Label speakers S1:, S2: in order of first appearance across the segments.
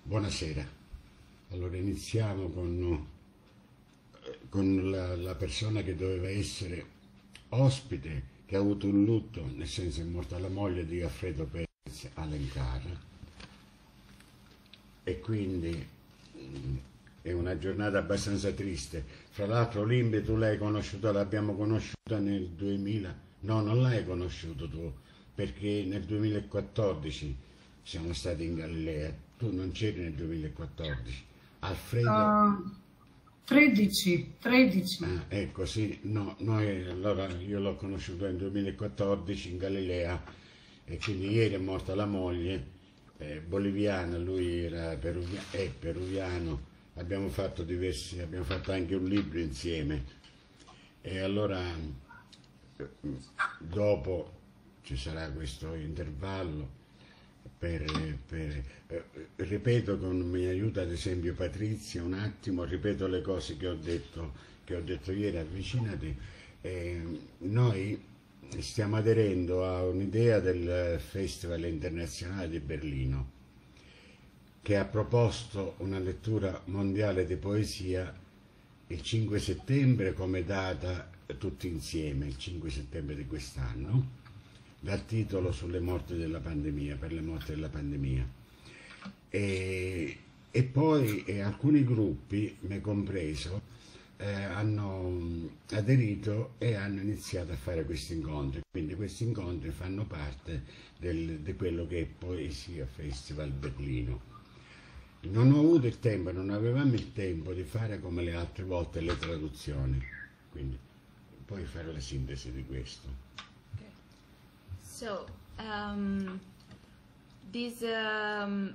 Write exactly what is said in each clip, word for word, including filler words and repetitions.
S1: Buonasera. Allora iniziamo con, con la, la persona che doveva essere ospite, che ha avuto un lutto, nel senso è morta la moglie di Alfredo Perez Alencar, e quindi mh, è una giornata abbastanza triste. Fra l'altro Limbe tu l'hai conosciuta, l'abbiamo conosciuta nel duemila, no, non l'hai conosciuto tu, perché nel duemilaquattordici siamo stati in Galilea. Tu non c'eri nel duemilaquattordici. Alfredo...
S2: Uh, tredici, tredici.
S1: Ah, ecco, sì, no, noi, allora io l'ho conosciuto nel duemilaquattordici in Galilea, e quindi ieri è morta la moglie, eh, boliviana, lui era peruvia- è peruviano, abbiamo fatto diversi, abbiamo fatto anche un libro insieme, e allora eh, dopo ci sarà questo intervallo. Per, per, eh, ripeto, con, mi aiuta ad esempio Patrizia un attimo, ripeto le cose che ho detto, che ho detto ieri, avvicinati. Eh, noi stiamo aderendo a un'idea del Festival internazionale di Berlino, che ha proposto una lettura mondiale di poesia il cinque settembre come data tutti insieme, il cinque settembre di quest'anno, dal titolo sulle morti della pandemia, per le morti della pandemia. E, e poi eh, alcuni gruppi, me compreso, eh, hanno aderito e hanno iniziato a fare questi incontri. Quindi questi incontri fanno parte del, di quello che è Poesia Festival Berlino. Non ho avuto il tempo, non avevamo il tempo di fare come le altre volte le traduzioni, quindi puoi fare la sintesi di questo.
S3: So, um, this um,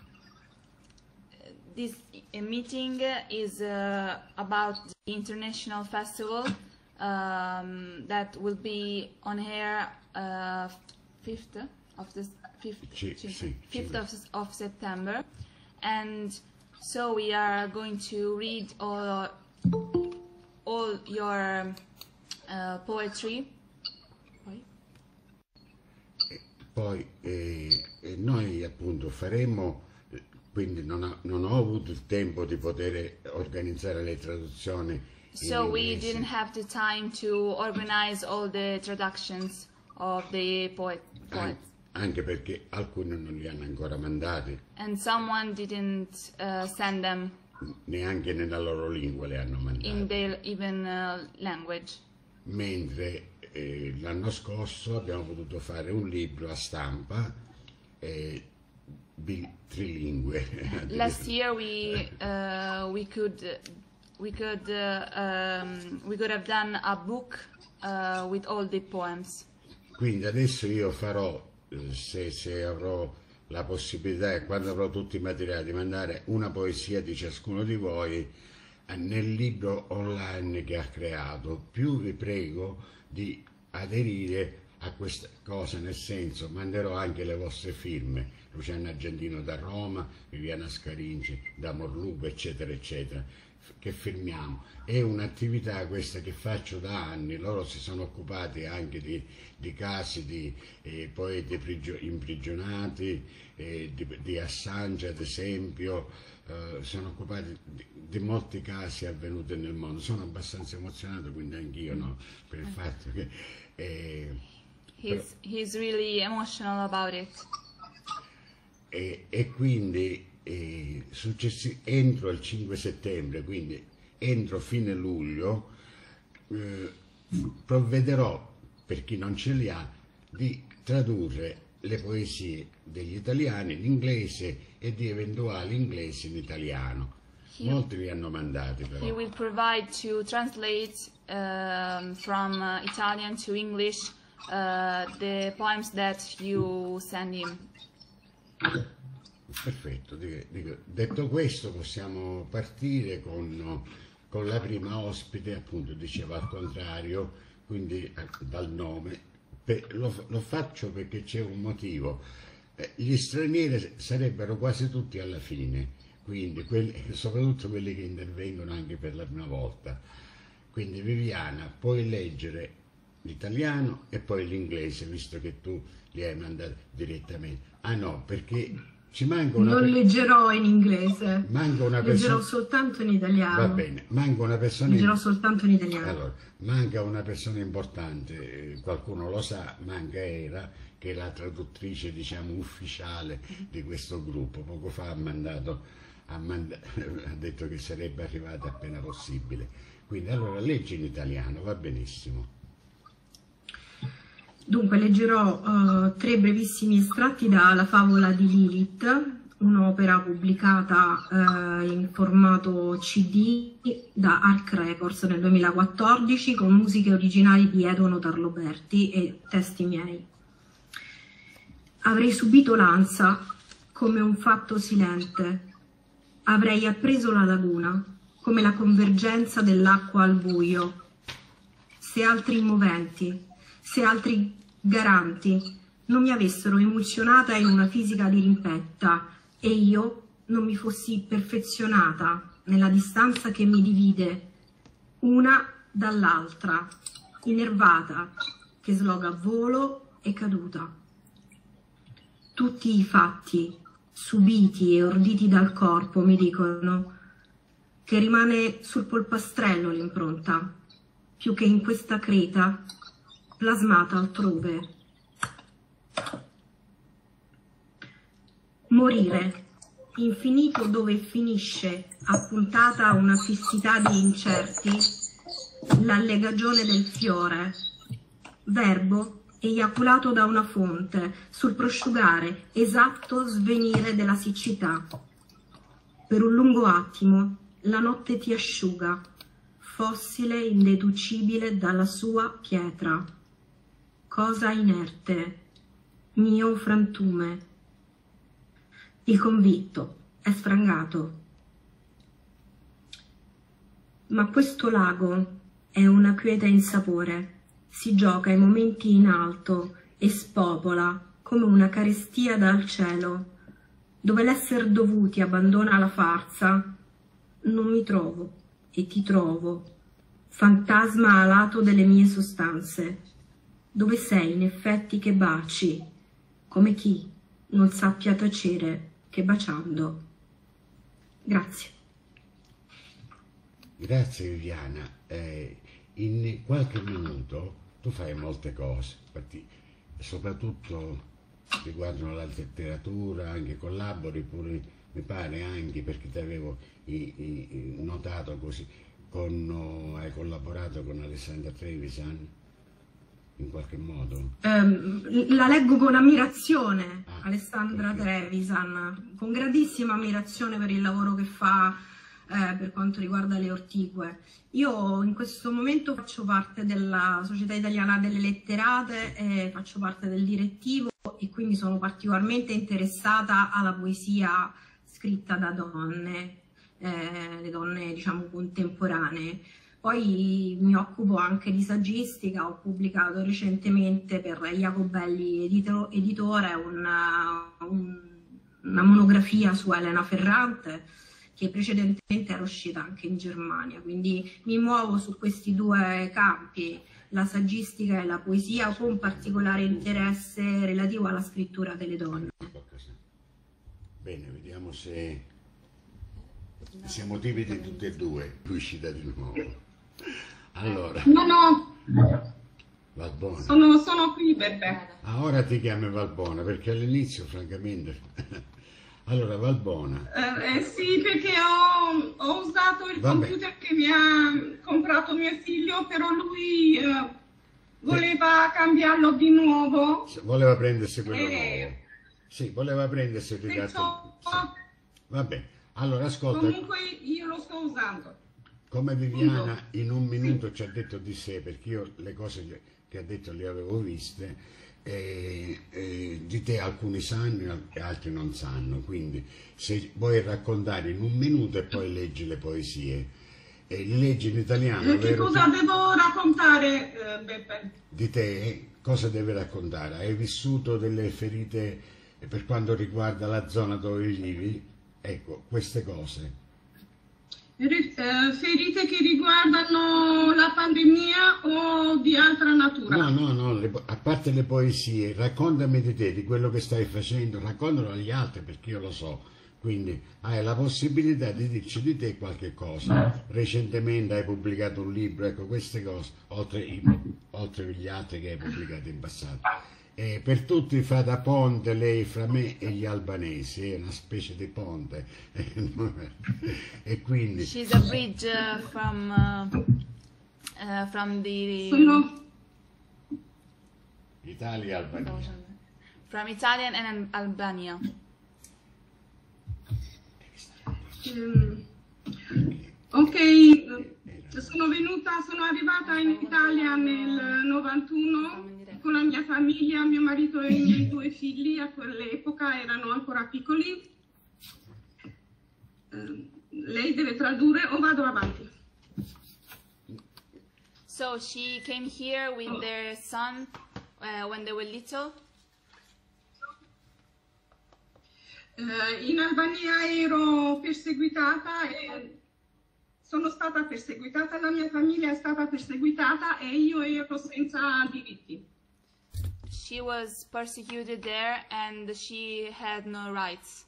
S3: this uh, meeting is uh, about the international festival um, that will be on air uh, fifth of the fifth,
S1: Sì, sì,
S3: fifth
S1: sì.
S3: of, of September, and so we are going to read all all your uh, poetry.
S1: Poi eh, eh, noi appunto faremo, eh, quindi non, ha- non ho avuto il tempo di poter organizzare le traduzioni in
S3: So we
S1: inglese,
S3: didn't have the time to organize all the traductions of the poet,
S1: an-
S3: poets.
S1: anche perché alcuni non li hanno ancora mandati,
S3: And someone didn't uh, send them
S1: neanche nella loro lingua le hanno
S3: in
S1: mandate.
S3: their even uh, language.
S1: Mentre eh, l'anno scorso abbiamo potuto fare un libro a stampa eh, bi- trilingue.
S3: Last year we uh, we could we could uh, um, we could have done a book uh, with all the poems.
S1: Quindi adesso io farò, eh, se, se avrò la possibilità e quando avrò tutti i materiali, di mandare una poesia di ciascuno di voi eh, nel libro online che ha creato. Più vi prego di aderire a questa cosa, nel senso, manderò anche le vostre firme, Luciano Argentino da Roma, Viviana Scarinci da Morlupo, eccetera, eccetera, che firmiamo. È un'attività questa che faccio da anni, loro si sono occupati anche di, di casi di eh, poeti prigio- imprigionati, eh, di, di Assange ad esempio, eh, sono occupati di, di molti casi avvenuti nel mondo. Sono abbastanza emozionato, quindi anch'io, no, per il fatto che... Eh,
S3: He's he's really emotional about it.
S1: e, e quindi eh, successi- entro il cinque settembre, quindi entro fine luglio, eh, provvederò, per chi non ce li ha, di tradurre le poesie degli italiani in inglese e di eventuali inglesi in italiano.
S3: He-
S1: Molti li hanno mandati
S3: He
S1: però.
S3: will provide to translate um, from uh, Italian to English uh, the poems that you send him.
S1: Perfetto, dico- dico, detto questo possiamo partire con, con la prima ospite, appunto diceva al contrario, quindi eh, dal nome. Per- lo, lo faccio perché c'è un motivo. Eh, gli stranieri sarebbero quasi tutti alla fine, quindi quelli- soprattutto quelli che intervengono anche per la prima volta. Quindi Viviana, puoi leggere l'italiano e poi l'inglese, visto che tu li hai mandati direttamente. Ah no, perché Ci manca una
S2: Non
S1: per-
S2: leggerò in inglese,
S1: manca una
S2: leggerò
S1: persona.
S2: soltanto in italiano.
S1: Va bene, manca una persona.
S2: Leggerò soltanto in italiano.
S1: Allora, manca una persona importante, eh, qualcuno lo sa, manca Era, che è la traduttrice, diciamo, ufficiale di questo gruppo. Poco fa ha mandato, ha, manda- ha detto che sarebbe arrivata appena possibile. Quindi allora leggi in italiano, va benissimo.
S2: Dunque, leggerò eh, tre brevissimi estratti da La favola di Lilith, un'opera pubblicata eh, in formato C D da Arc Records nel duemilaquattordici, con musiche originali di Edono Tarloberti e testi miei. Avrei subito l'ansa come un fatto silente, avrei appreso la laguna come la convergenza dell'acqua al buio. Se altri moventi, se altri garanti non mi avessero emulsionata in una fisica dirimpetta e io non mi fossi perfezionata nella distanza che mi divide una dall'altra, innervata, che sloga volo e caduta. Tutti i fatti subiti e orditi dal corpo mi dicono che rimane sul polpastrello l'impronta, più che in questa creta plasmata altrove. Morire, infinito dove finisce, appuntata a una fissità di incerti, l'allegagione del fiore, verbo eiaculato da una fonte, sul prosciugare, esatto svenire della siccità. Per un lungo attimo la notte ti asciuga, fossile indeducibile dalla sua pietra. Cosa inerte, mio frantume. Il convitto è sfrangato. Ma questo lago è una quiete insapore. Si gioca ai momenti in alto e spopola come una carestia dal cielo, dove l'esser dovuti abbandona la farsa. Non mi trovo e ti trovo, fantasma alato delle mie sostanze, dove sei in effetti che baci, come chi non sappia tacere che baciando. Grazie.
S1: Grazie Viviana. Eh, in qualche minuto tu fai molte cose, infatti, soprattutto riguardano la letteratura, anche collabori pure, mi pare anche perché ti avevo i, i, notato così, con, oh, hai collaborato con Alessandra Trevisan in qualche modo?
S2: Um, la leggo con ammirazione,
S1: Ah,
S2: Alessandra
S1: ok.
S2: Trevisan, con grandissima ammirazione per il lavoro che fa eh, per quanto riguarda le ortigue. Io in questo momento faccio parte della Società Italiana delle Letterate, e faccio parte del direttivo e quindi sono particolarmente interessata alla poesia scritta da donne, eh, le donne diciamo contemporanee. Poi mi occupo anche di saggistica, ho pubblicato recentemente per Jacobelli edito, editore una, un, una monografia su Elena Ferrante, che precedentemente era uscita anche in Germania, quindi mi muovo su questi due campi, la saggistica e la poesia, con particolare interesse relativo alla scrittura delle donne.
S1: Bene, vediamo se siamo tipi tutti e due, uscita di nuovo. Allora,
S4: No, no,
S1: Valbona.
S4: sono, sono qui, Beppe.
S1: Ah, ora ti chiami Valbona, perché all'inizio, francamente... Allora, Valbona.
S4: Eh, eh, sì, perché ho, ho usato il
S1: Vabbè.
S4: computer che mi ha comprato mio figlio, però lui eh, voleva cambiarlo di nuovo.
S1: Voleva prendersi quello
S4: Eh.
S1: nuovo. Sì, voleva prendersi il
S4: Perciò,
S1: rigatto. Sì. Va bene. Allora, ascolta,
S4: comunque io lo sto usando.
S1: come Viviana in un minuto ci ha detto di sé, perché io le cose che- che ha detto le avevo viste, e, e di te alcuni sanno e altri non sanno, quindi se vuoi raccontare in un minuto e poi leggi le poesie, e le leggi in italiano,
S4: Eh, che
S1: vero?
S4: cosa devo raccontare, eh, Beppe?
S1: Di te cosa deve raccontare? Hai vissuto delle ferite per quanto riguarda la zona dove vivi? Ecco, queste cose.
S4: Eh, ferite che riguardano la pandemia o di altra natura?
S1: No, no, no, le po- a parte le poesie, raccontami di te, di quello che stai facendo, raccontalo agli altri perché io lo so, quindi hai la possibilità di dirci di te qualche cosa. Recentemente hai pubblicato un libro, ecco queste cose, oltre, i- oltre agli altri che hai pubblicato in passato. E per tutti fa da ponte lei fra me e gli albanesi, è una specie di ponte. E quindi
S3: She's a bridge uh, from uh, uh, from the
S4: Sono,
S1: Italia e Albania.
S3: from Italian and Albania.
S4: ehm, ok, eh, sono venuta, sono arrivata in Italia nel novantuno con la mia famiglia, mio marito e i miei due figli, a quell'epoca erano ancora piccoli. Eh, lei deve tradurre o vado avanti?
S3: So she came here with their son uh, when they were little.
S4: Eh, in Albania ero perseguitata e sono stata perseguitata, la mia famiglia è stata perseguitata e io ero senza diritti.
S3: She was persecuted there and she had no rights.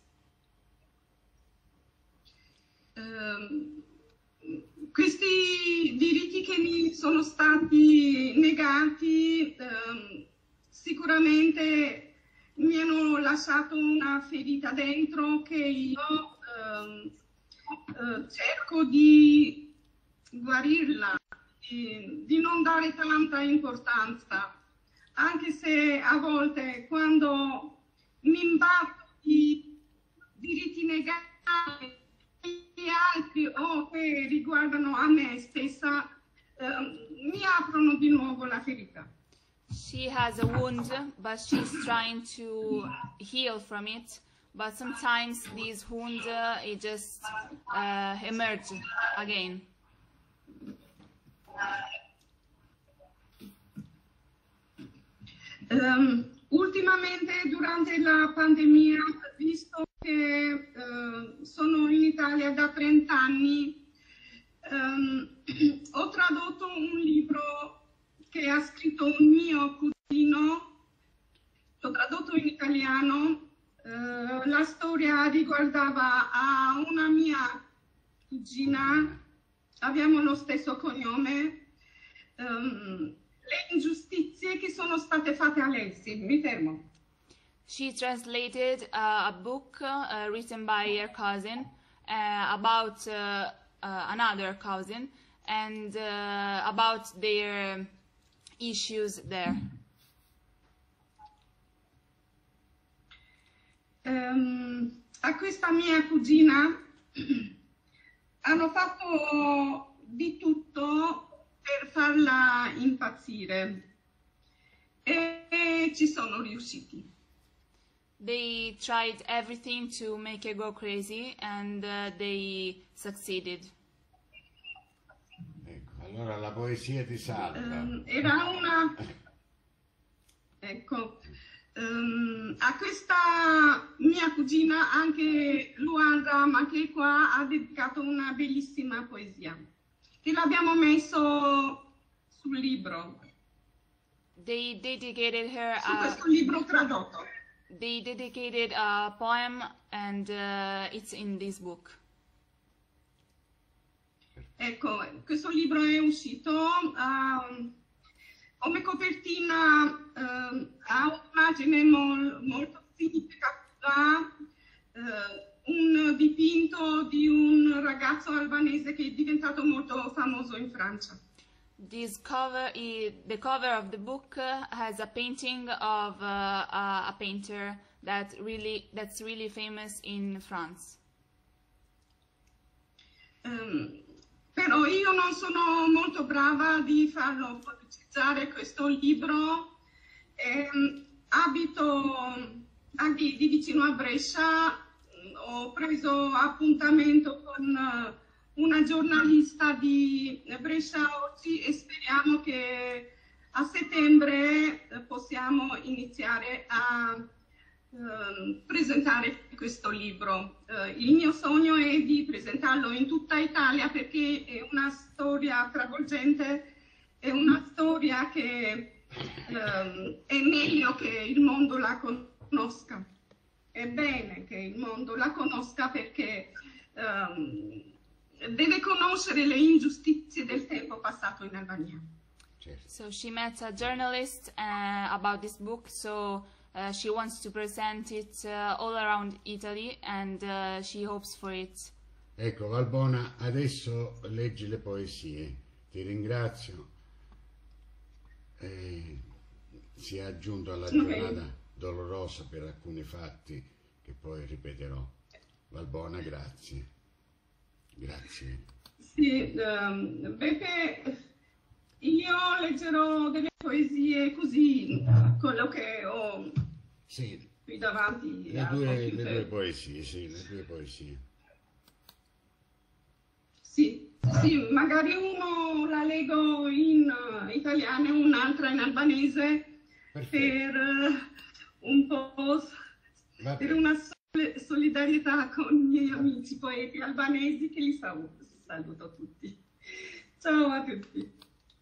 S4: Ehm, questi diritti che mi sono stati negati ehm, sicuramente mi hanno lasciato una ferita dentro che io ehm, eh, cerco di guarirla, di, di non dare tanta importanza, anche se a volte quando mi imbatto di diritti negati e altri o che riguardano a me stessa, ehm, mi aprono di nuovo la ferita.
S3: She has a wound, but she's trying to heal from it. But sometimes these wounds uh, it just uh, emerge again.
S4: Um, ultimamente durante la pandemia, visto che uh, sono in Italia da trenta anni, um, ho tradotto un libro che ha scritto un mio cugino, l'ho tradotto in italiano. Uh, la storia riguardava a una mia cugina, abbiamo lo stesso cognome, um, le ingiustizie che sono state fatte a lei. Sì, mi fermo.
S3: She translated uh, a book uh, written by her cousin uh, about uh, uh, another cousin and uh, about their issues there.
S4: Um, a questa mia cugina hanno fatto di tutto per farla impazzire e, e ci sono riusciti.
S3: They tried everything to make her go crazy and uh, they succeeded.
S1: Ecco, allora la poesia ti salva.
S4: Um, era una... Ecco, um, a questa mia cugina anche Luanda, ma che qua ha dedicato una bellissima poesia che l'abbiamo messo sul libro,
S3: They dedicated her
S4: su
S3: a,
S4: questo libro tradotto.
S3: they dedicated a poem and uh, it's in this book.
S4: Ecco, questo libro è uscito, um, come copertina um, ha un'immagine mol, molto significativa, uh, un dipinto di un ragazzo albanese che è diventato molto famoso in Francia.
S3: This cover, i- the cover of the book uh, has a painting of uh, a, a painter that really, that's really famous in France.
S4: Um, però io non sono molto brava di farlo pubblicizzare questo libro. Ehm, abito a di, di vicino a Brescia, ho preso appuntamento con eh, una giornalista di Brescia oggi e speriamo che a settembre eh, possiamo iniziare a eh, presentare questo libro. Eh, il mio sogno è di presentarlo in tutta Italia perché è una storia travolgente, è una storia che eh, è meglio che il mondo la conosca. È bene che il mondo la conosca perché um, deve conoscere le ingiustizie del tempo passato in Albania.
S3: So she met a journalist uh, about this book, so uh, she wants to present it uh, all around Italy and uh, she hopes for it.
S1: Ecco, Valbona, adesso leggi le poesie. Ti ringrazio. Eh, si è aggiunto alla giornata okay. dolorosa per alcuni fatti che poi ripeterò. Valbona, grazie. Grazie.
S4: Sì, um, Beppe, io leggerò delle poesie così, quello che ho
S1: sì,
S4: qui davanti.
S1: Le due, le due poesie, sì, le due poesie.
S4: Sì, sì, magari uno la leggo in uh, italiano e un'altra in albanese. Perfetto. Per uh, un po' Va per bene. Una solidarietà con i miei amici poeti albanesi che li saluto, saluto tutti. Ciao a tutti.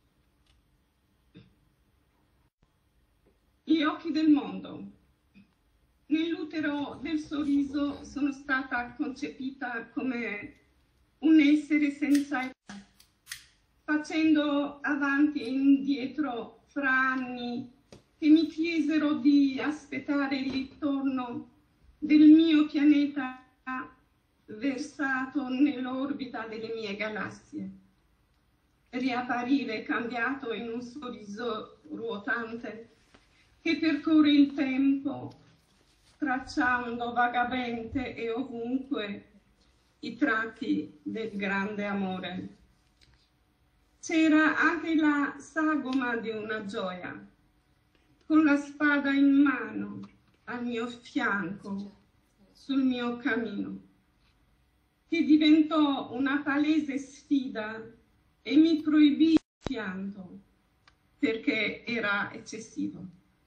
S4: Gli occhi del mondo. Nell'utero del sorriso sono stata concepita come un essere senza età, facendo avanti e indietro fra anni che mi chiesero di aspettare il ritorno del mio pianeta versato nell'orbita delle mie galassie, riapparire cambiato in un sorriso ruotante che percorre il tempo, tracciando vagamente e ovunque i tratti del grande amore. C'era anche la sagoma di una gioia, con la spada in mano, al mio fianco, sul mio cammino, che diventò una palese sfida e mi proibì il pianto, perché era eccessivo.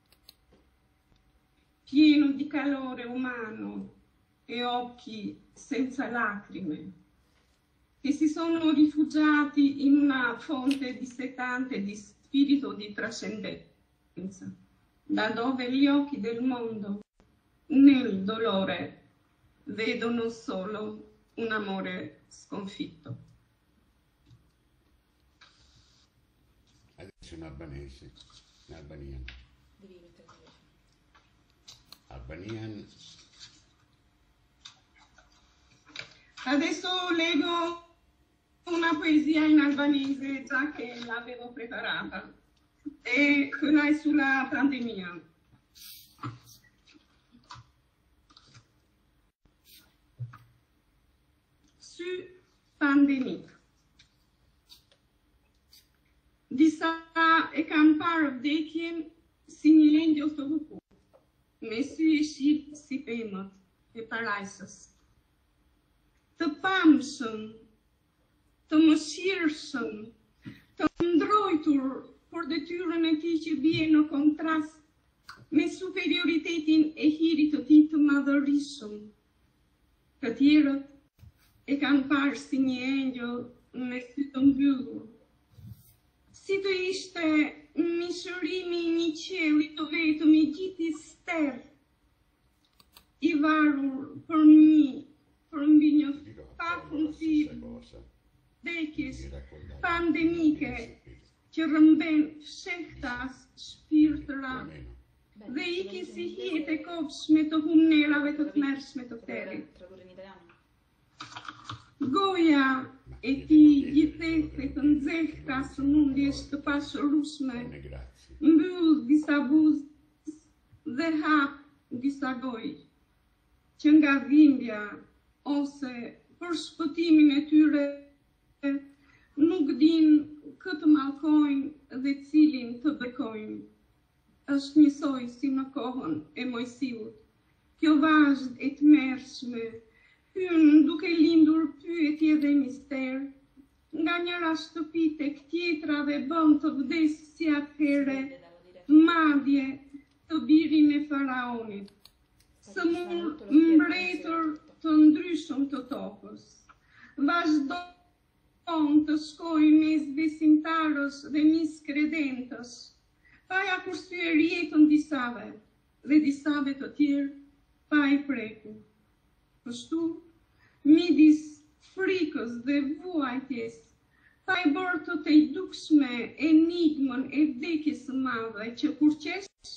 S4: Pieno di calore umano e occhi senza lacrime, che si sono rifugiati in una fonte dissetante di spirito di trascendenza, da dove gli occhi del mondo nel dolore vedono solo un amore sconfitto.
S1: Adesso in albanese, in albaniano. Albanian.
S4: Adesso leggo una poesia in albanese, già che l'avevo preparata, e quella è sulla pandemia. Su pandemik. Disa e kanë parë vdekjen si një lindje ose huku, me sy e shqip si pemët e parajsës. Të pamshëm, të mëshirshëm, të ndrojtur por detyrën e tij që bie në kontrast me superioritetin e hirit të tij të madhërishëm. Të tjerët e kanë parë si një engjëll me sy të mbyllur, si të ishte mishërimi i një qielli të vetëm i gjithë i sterë, i varur për një, për mbi një pafundësi vdekjes pandemike që rrëmben fshehtas shpirtëra dhe iki si hijet e kopshme të humnerave të tmerrshme të terit. Goja e ti gjithethe të nxehta sëmundjes të pashërueshme mbyll disa buzë dhe hap disa gojë që nga dhimbja ose për shpëtimin e tyre nuk din këtë mallkojnë dhe cilin të bekojnë. Është njësoj si në kohën e Mojsiut. Kjo vazhd e tmerrshme hyn duke lindur pyetje dhe mister, nga njëra shtëpi tek tjetra dhe bën të vdesë si atëherë madje të birin e faraonit. Së mbretër të ndryshëm të tokës, vazhdon të shkojnë mes besimtarës dhe miskredentës, pa ja kursyer jetën disave dhe disave të tjerë pa i prekur. Kështu, midis frikës dhe vuajtjes, pa i bërë të të dukshme enigmën e vdekjes së madhe që kur qesh,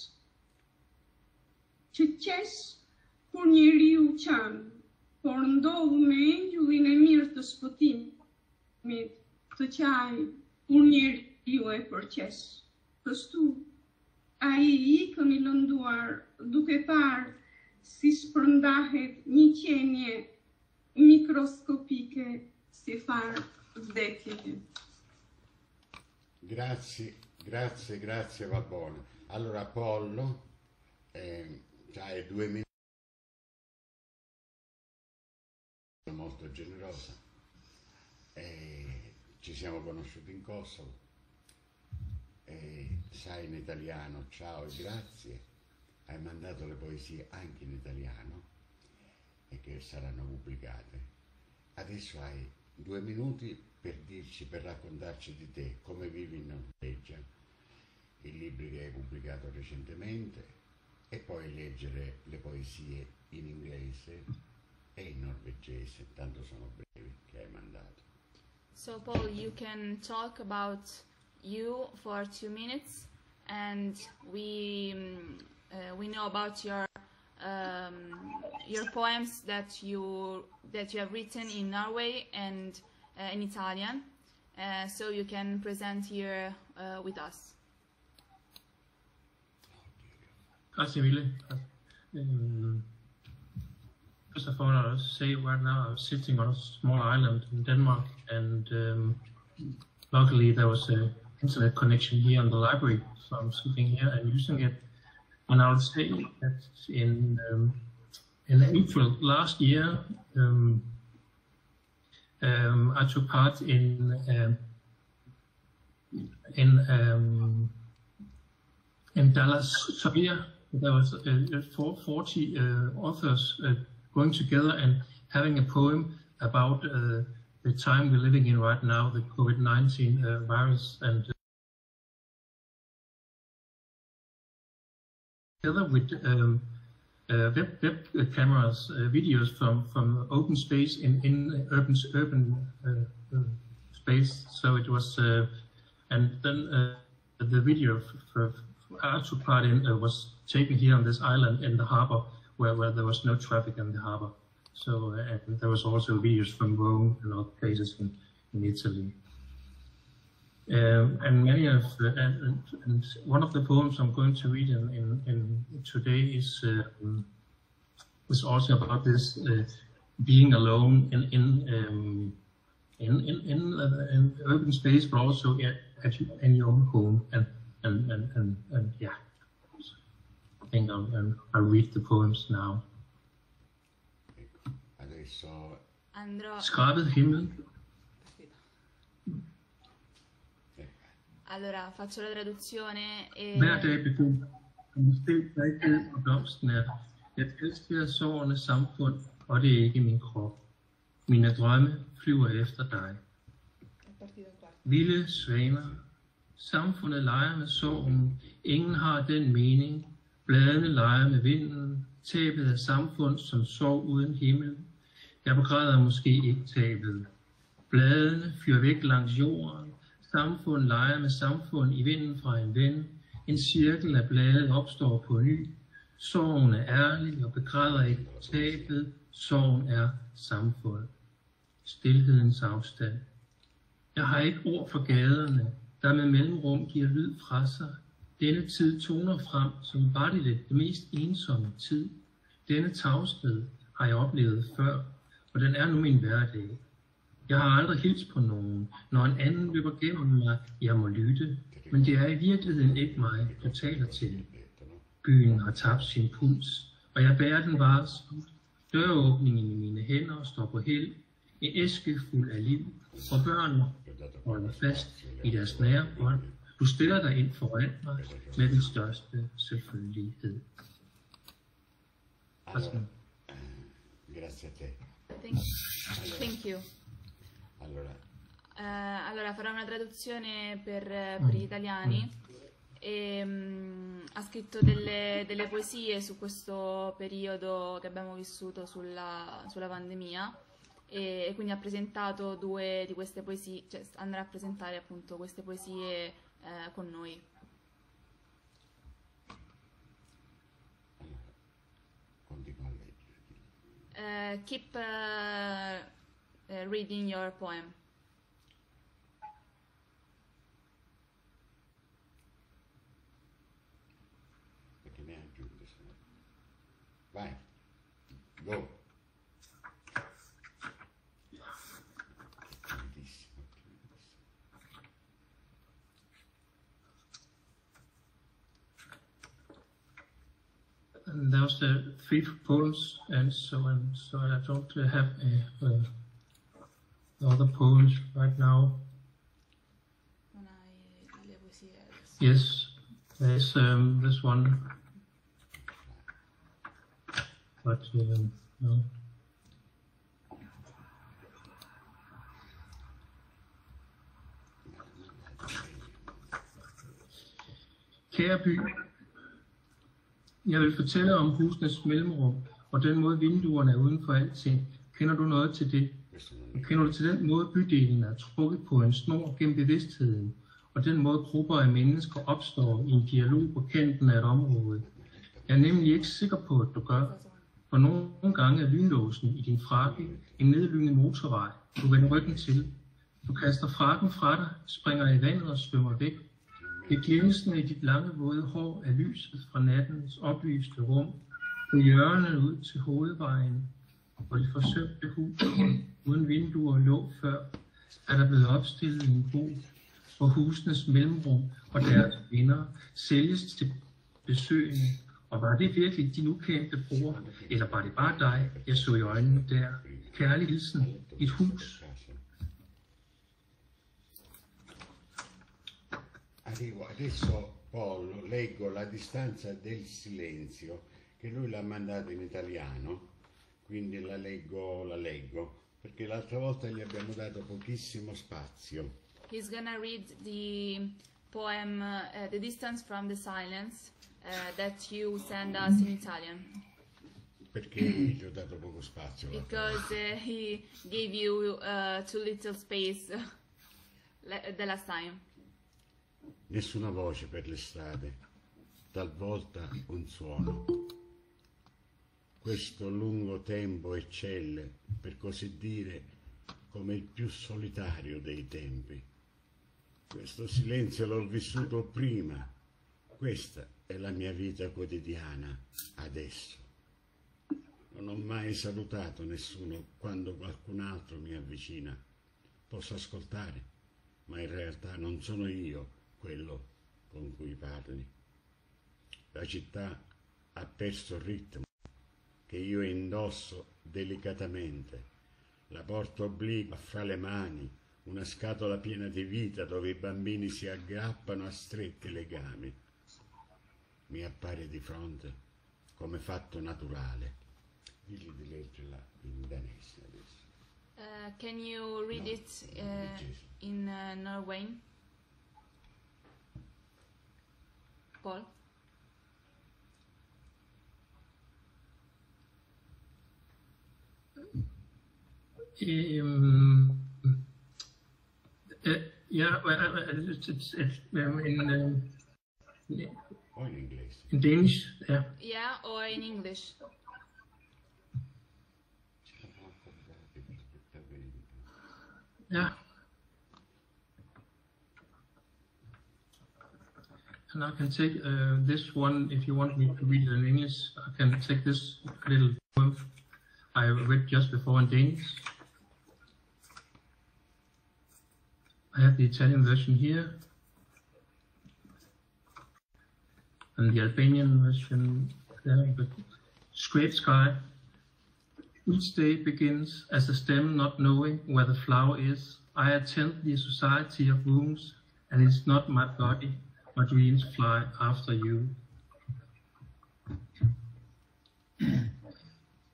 S4: që qesh kur njeriu qanë, por ndodh me engjëllin e mirë të shpëtimit të qaj kur njeriu e përqesh. Kështu, ai ikën i lënduar duke parë si shpërndahet një qenie microscopiche si far vdekje.
S1: Grazie, grazie, grazie, va buono. Allora Apollo, eh, hai due minuti, molto generosa. Eh, ci siamo conosciuti in Kosovo. Eh, sai in italiano ciao e grazie. Hai mandato le poesie anche in italiano e che saranno pubblicate. Adesso hai due minuti per dirci, per raccontarci di te, come vivi in Norvegia, i libri che hai pubblicato recentemente e poi leggere le poesie in inglese e in norvegese, tanto sono brevi, che hai mandato.
S3: So Paul, you can talk about you for two minutes and we um, uh, we know about your um, your poems that you that you have written in Norway and uh, in Italian, uh, so you can present here uh, with us.
S5: Grazie mille. Um, first of all, I'll say right now I'm sitting on a small island in Denmark, and um, luckily there was an internet connection here in the library, so I'm sitting here and using it. And I'll say that in um, in April last year, um, um, I took part in um, in um, in Dallas, Syria. There was uh, forty uh, authors uh, going together and having a poem about uh, the time we're living in right now, the COVID nineteen uh, virus, and uh, together with um, uh, web, web cameras, uh, videos from, from open space in, in urban, urban uh, uh, space. So it was, uh, and then uh, the video for I took part in uh, was taken here on this island in the harbor where, where there was no traffic in the harbor. So uh, and there was also videos from Rome and other places in, in Italy. Um, and many of uh, and, and one of the poems I'm going to read in, in, in today is uh, is also about this uh, being alone in in um, in in in, uh, in urban space, but also at, at in your own home. And and and and, and yeah, I think I'll, I'll read the poems now.
S1: Adesso
S3: Andrò.
S5: Skrabet himmel.
S3: Allora, faccio la traduzione e...
S5: Hver dag begynder måske rigtighed og blomstnat. Jeg elsker sårende samfund, og det er ikke min krop. Mine drømme flyver efter dig. Vilde svaner. Samfundet leger med sorgen. Ingen har den mening. Bladene leger med vinden. Tabet af samfund som sorg uden himmel. Jeg begræder måske ikke tabet. Bladene fyrer væk langs jorden. Samfund leger med samfund i vinden fra en ven. En cirkel af blade opstår på ny. Sorgen er ærlig og begræder ikke tabet. Sorgen er samfund. Stilhedens afstand. Jeg har ikke ord for gaderne, der med mellemrum giver lyd fra sig. Denne tid toner frem som var det det mest ensomme tid. Denne tavshed har jeg oplevet før, og den er nu min hverdag. Jeg har aldrig hilst på nogen. Når en anden løber gennem mig, jeg må lytte. Men det er i virkeligheden ikke mig, du taler til. Byen har tabt sin puls, og jeg bærer den varsomt. Døråbningen i mine hænder står på held. En æske fuld af liv, og børnene holder fast i deres nære bånd. Du stiller dig ind foran mig med den største selvfølgelighed.
S1: Allora, eh, grazie a te.
S3: Thank,
S1: Allora,
S3: thank you.
S1: allora,
S3: Eh, allora farò una traduzione per, per gli italiani. E, mm, ha scritto delle, delle poesie su questo periodo che abbiamo vissuto sulla, sulla pandemia e, e quindi ha presentato due di queste poesie, cioè andrà a presentare appunto queste poesie eh, con noi.
S1: allora, continuo a leggere.
S3: Uh, keep uh, uh, reading your poem.
S1: Perché ne aggiungo, se no. Vai, go. Bellissimo, bellissimo.
S5: And that was the three poems, and so on. So I don't uh, have uh, uh, other poems right now.
S3: Non hai le poesie adesso?
S5: Yes, there's um, this one, but um, no. Kære by, jeg vil fortælle om husenes mellemrum og den måde vinduerne er uden for alting. Kender du noget til det?
S1: Questo non è
S5: Kender du til den måde bydelen er trukket på en snor gennem bevidstheden, og den måde grupper af mennesker opstår i en dialog på kanten af et område? Jeg er nemlig ikke sikker på, at du gør. For nogle gange er lynlåsen i din frakke en nedlynget motorvej. Du vender ryggen til. Du kaster frakken fra dig, springer i vandet og svømmer væk. Det glimsende i dit lange våde hår er lyset fra nattens oplyste rum. På hjørnet ud til hovedvejen, hvor de forsømte hus uden vinduer lå før, er der blevet opstillet en bro, hvor husenes mellemrum og deres venner sælges til besøgende. Og var det virkelig din ukendte bror, eller var det bare dig, jeg så i øjnene der? Kærlig hilsen, et hus.
S1: Arrivo adesso, Paolo, leggo La distanza del silenzio, che lui l'ha mandato in italiano, quindi la leggo, la leggo, perché l'altra volta gli abbiamo dato pochissimo spazio.
S3: He's gonna read the poem uh, The Distance from the Silence uh, that you send us in Italian.
S1: Perché gli ho dato poco spazio. l'altra
S3: Because uh, he gave you uh, too little space le- the last time.
S1: Nessuna voce per le strade, talvolta un suono. Questo lungo tempo eccelle, per così dire, come il più solitario dei tempi. Questo silenzio l'ho vissuto prima. Questa è la mia vita quotidiana, adesso. Non ho mai salutato nessuno quando qualcun altro mi avvicina. Posso ascoltare, ma in realtà non sono io quello con cui parli. La città ha perso il ritmo che io indosso delicatamente. La porto obliqua fra le mani, una scatola piena di vita dove i bambini si aggrappano a stretti legami. Mi appare di fronte come fatto naturale. Digli di leggerla in danese adesso.
S3: Uh, can you read
S1: No,
S3: it
S1: in
S3: uh,
S1: norvegese.
S3: in uh, Norwegian? Paul?
S5: Um, uh, yeah, well, uh, it's, it's, it's um, in, um,
S1: O in inglese.
S5: in Danish. Yeah.
S3: Yeah, or in English?
S5: Yeah. And I can take uh, this one if you want me to read it in English. I can take this little poem I read just before in Danish. I have the Italian version here, and the Albanian version there, but Scraped Sky. Each day begins as a stem not knowing where the flower is. I attend the society of rooms, and it's not my body. My dreams fly after you.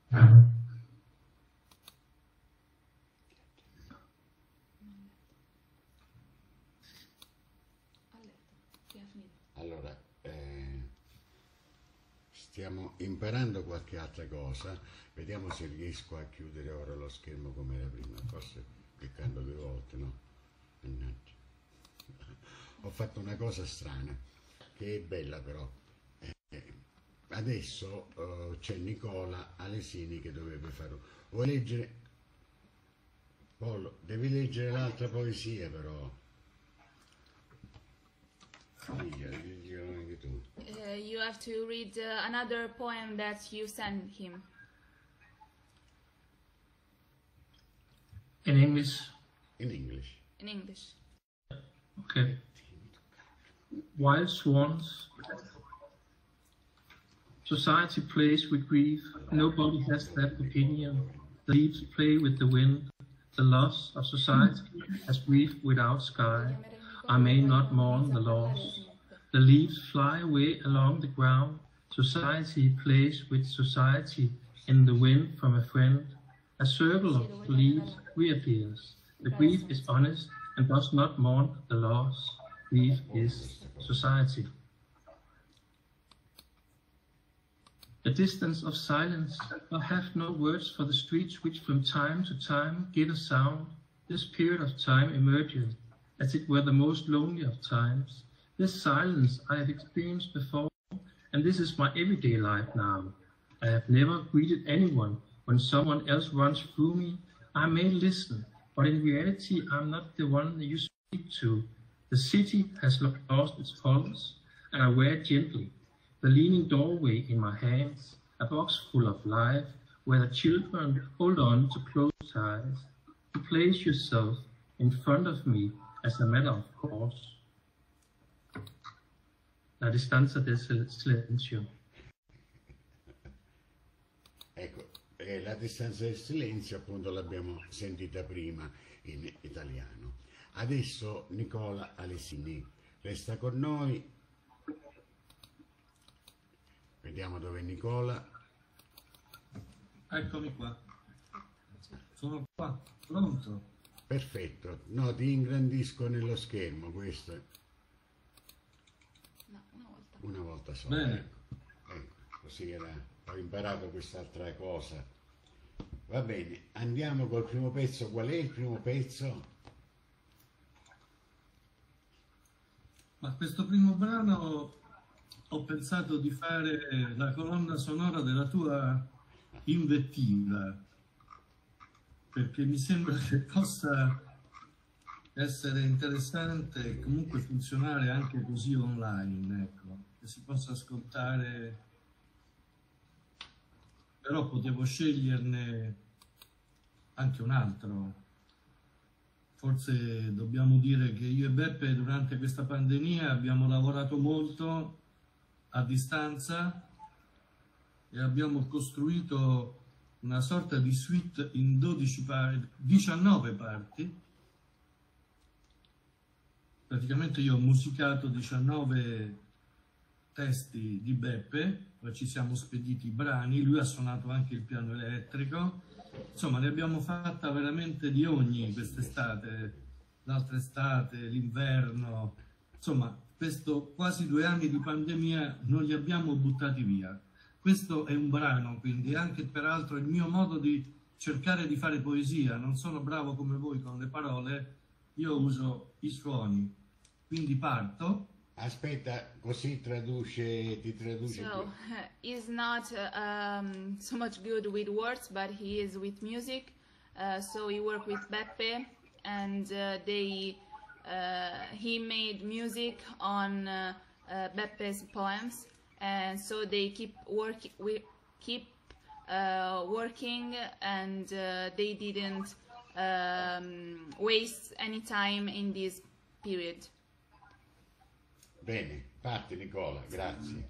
S1: Allora, eh, stiamo imparando qualche altra cosa, vediamo se riesco a chiudere ora lo schermo come era prima, forse cliccando due volte, no? Mannaggia. Ho fatto una cosa strana, che è bella però. Eh, adesso eh, c'è Nicola Alesini che dovrebbe fare... Vuoi leggere? Paolo, devi leggere l'altra poesia però.
S3: Uh, you have to read uh, another poem that you sent him.
S5: In English?
S1: In English.
S3: In English.
S5: Okay. Wild swans. Society plays with grief. Nobody has that opinion. The leaves play with the wind. The loss of society has grief without sky. I may not mourn the loss. The leaves fly away along the ground. Society plays with society in the wind from a friend. A circle of leaves reappears. The grief is honest and does not mourn the loss. Grief is society. A distance of silence. I have no words for the streets which from time to time give a sound. This period of time emerges as it were the most lonely of times. This silence I have experienced before, and this is my everyday life now. I have never greeted anyone. When someone else runs through me, I may listen, but in reality I'm not the one you speak to. The city has lost its pulse, and I wear gently the leaning doorway in my hands, a box full of life, where the children hold on to closed eyes. You place yourself in front of me as a matter of course. La distanza del silenzio.
S1: Ecco, eh, la distanza del silenzio appunto l'abbiamo sentita prima in italiano. Adesso Nicola Alesini resta con noi. Vediamo dove è Nicola.
S6: Eccomi qua. Sono qua, pronto.
S1: Perfetto. No, ti ingrandisco nello schermo, questo è.
S3: No, una volta.
S1: Una volta sola.
S6: Bene.
S1: Ecco, ecco, così era, ho imparato quest'altra cosa. Va bene, andiamo col primo pezzo. Qual è il primo pezzo?
S6: Ma questo primo brano ho pensato di fare la colonna sonora della tua invettiva, perché mi sembra che possa essere interessante e comunque funzionare anche così online, ecco, che si possa ascoltare, però potevo sceglierne anche un altro. Forse dobbiamo dire che io e Beppe durante questa pandemia abbiamo lavorato molto a distanza e abbiamo costruito una sorta di suite in dodici parti, diciannove parti. Praticamente io ho musicato diciannove testi di Beppe, poi ci siamo spediti i brani, lui ha suonato anche il piano elettrico. Insomma, ne abbiamo fatta veramente di ogni quest'estate, l'altra estate, l'inverno. Insomma, questo quasi due anni di pandemia non li abbiamo buttati via. Questo è un brano, quindi anche peraltro il mio modo di cercare di fare poesia. Non sono bravo come voi con le parole, io uso i suoni. Quindi parto.
S1: Aspetta, così traduce, ti traduce.
S3: So, uh, he's not uh, um, so much good with words, but he is with music. Uh, so he worked with Beppe, and uh, they uh, he made music on uh, uh, Beppe's poems, and so they keep work we keep uh, working, and uh, they didn't um, waste any time in this period.
S1: Bene, parti Nicola, grazie.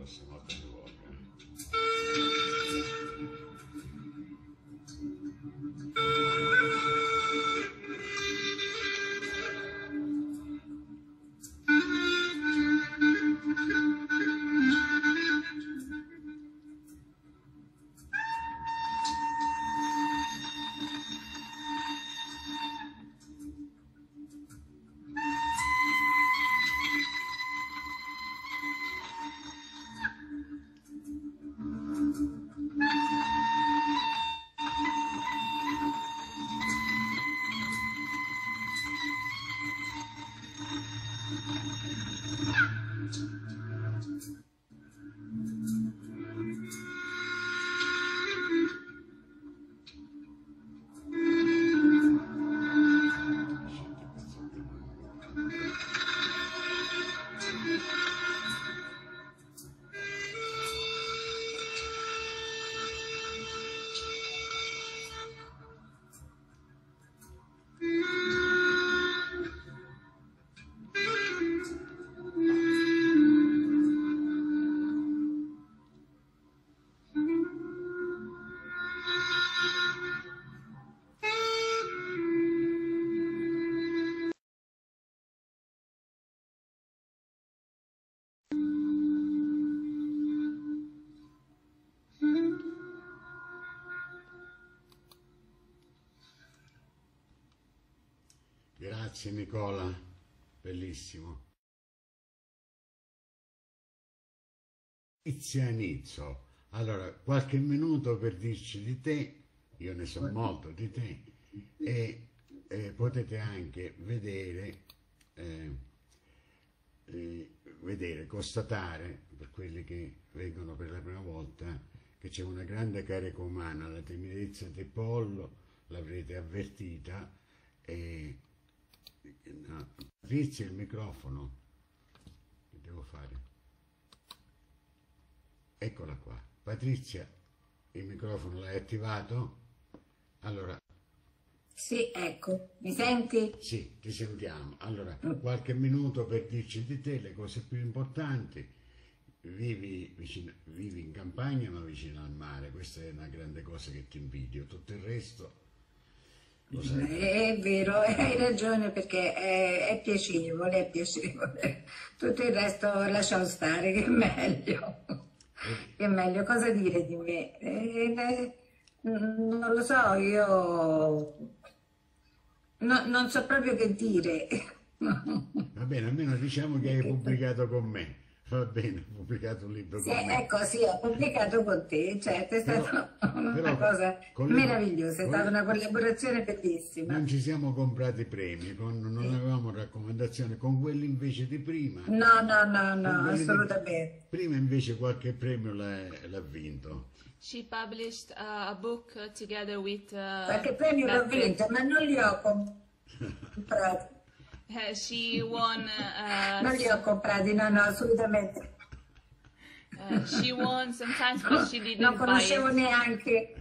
S1: prossima volta ci vuole. Grazie Nicola, bellissimo. Inizia inizio. Allora, qualche minuto per dirci di te, io ne so molto di te, e eh, potete anche vedere, eh, eh, vedere, constatare, per quelli che vengono per la prima volta, che c'è una grande carica umana, la timidezza di Pollo, l'avrete avvertita, e no, Patrizia, il microfono, che devo fare? Eccola qua. Patrizia, il microfono l'hai attivato? Allora.
S7: Sì, ecco, mi senti?
S1: Sì, ti sentiamo. Allora, qualche minuto per dirci di te le cose più importanti. Vivi, vicino, vivi in campagna ma vicino al mare, questa è una grande cosa che ti invidio. Tutto il resto lo sai.
S7: È vero, hai ragione, perché è, è piacevole, è piacevole. Tutto il resto lasciamo stare, che è meglio. Che è meglio, cosa dire di me? Eh, eh, non lo so, io no, non so proprio che dire.
S1: Va bene, almeno diciamo che hai pubblicato con me. Va bene, ho pubblicato un libro
S7: Sì,
S1: con me.
S7: ecco, sì, ho pubblicato con te, certo, è stata
S1: Però-
S7: una
S1: però
S7: cosa
S1: con le-
S7: meravigliosa, è
S1: con-
S7: stata una collaborazione bellissima.
S1: Non ci siamo comprati premi, con- non avevamo raccomandazioni, con quelli invece di prima.
S7: No, no, no,
S1: con
S7: no,
S1: quelli di-
S7: assolutamente.
S1: Prima invece qualche premio l'ha l'ha vinto.
S3: She published uh, a book uh, together with uh,
S7: Qualche premio l'ho
S3: Beppe.
S7: vinto, ma non li ho comprati.
S3: Uh, she won uh,
S7: Non li ho comprati, no, no, assolutamente.
S3: uh, she won sometimes, but she didn't
S7: Non
S3: buy
S7: conoscevo
S3: it.
S7: neanche,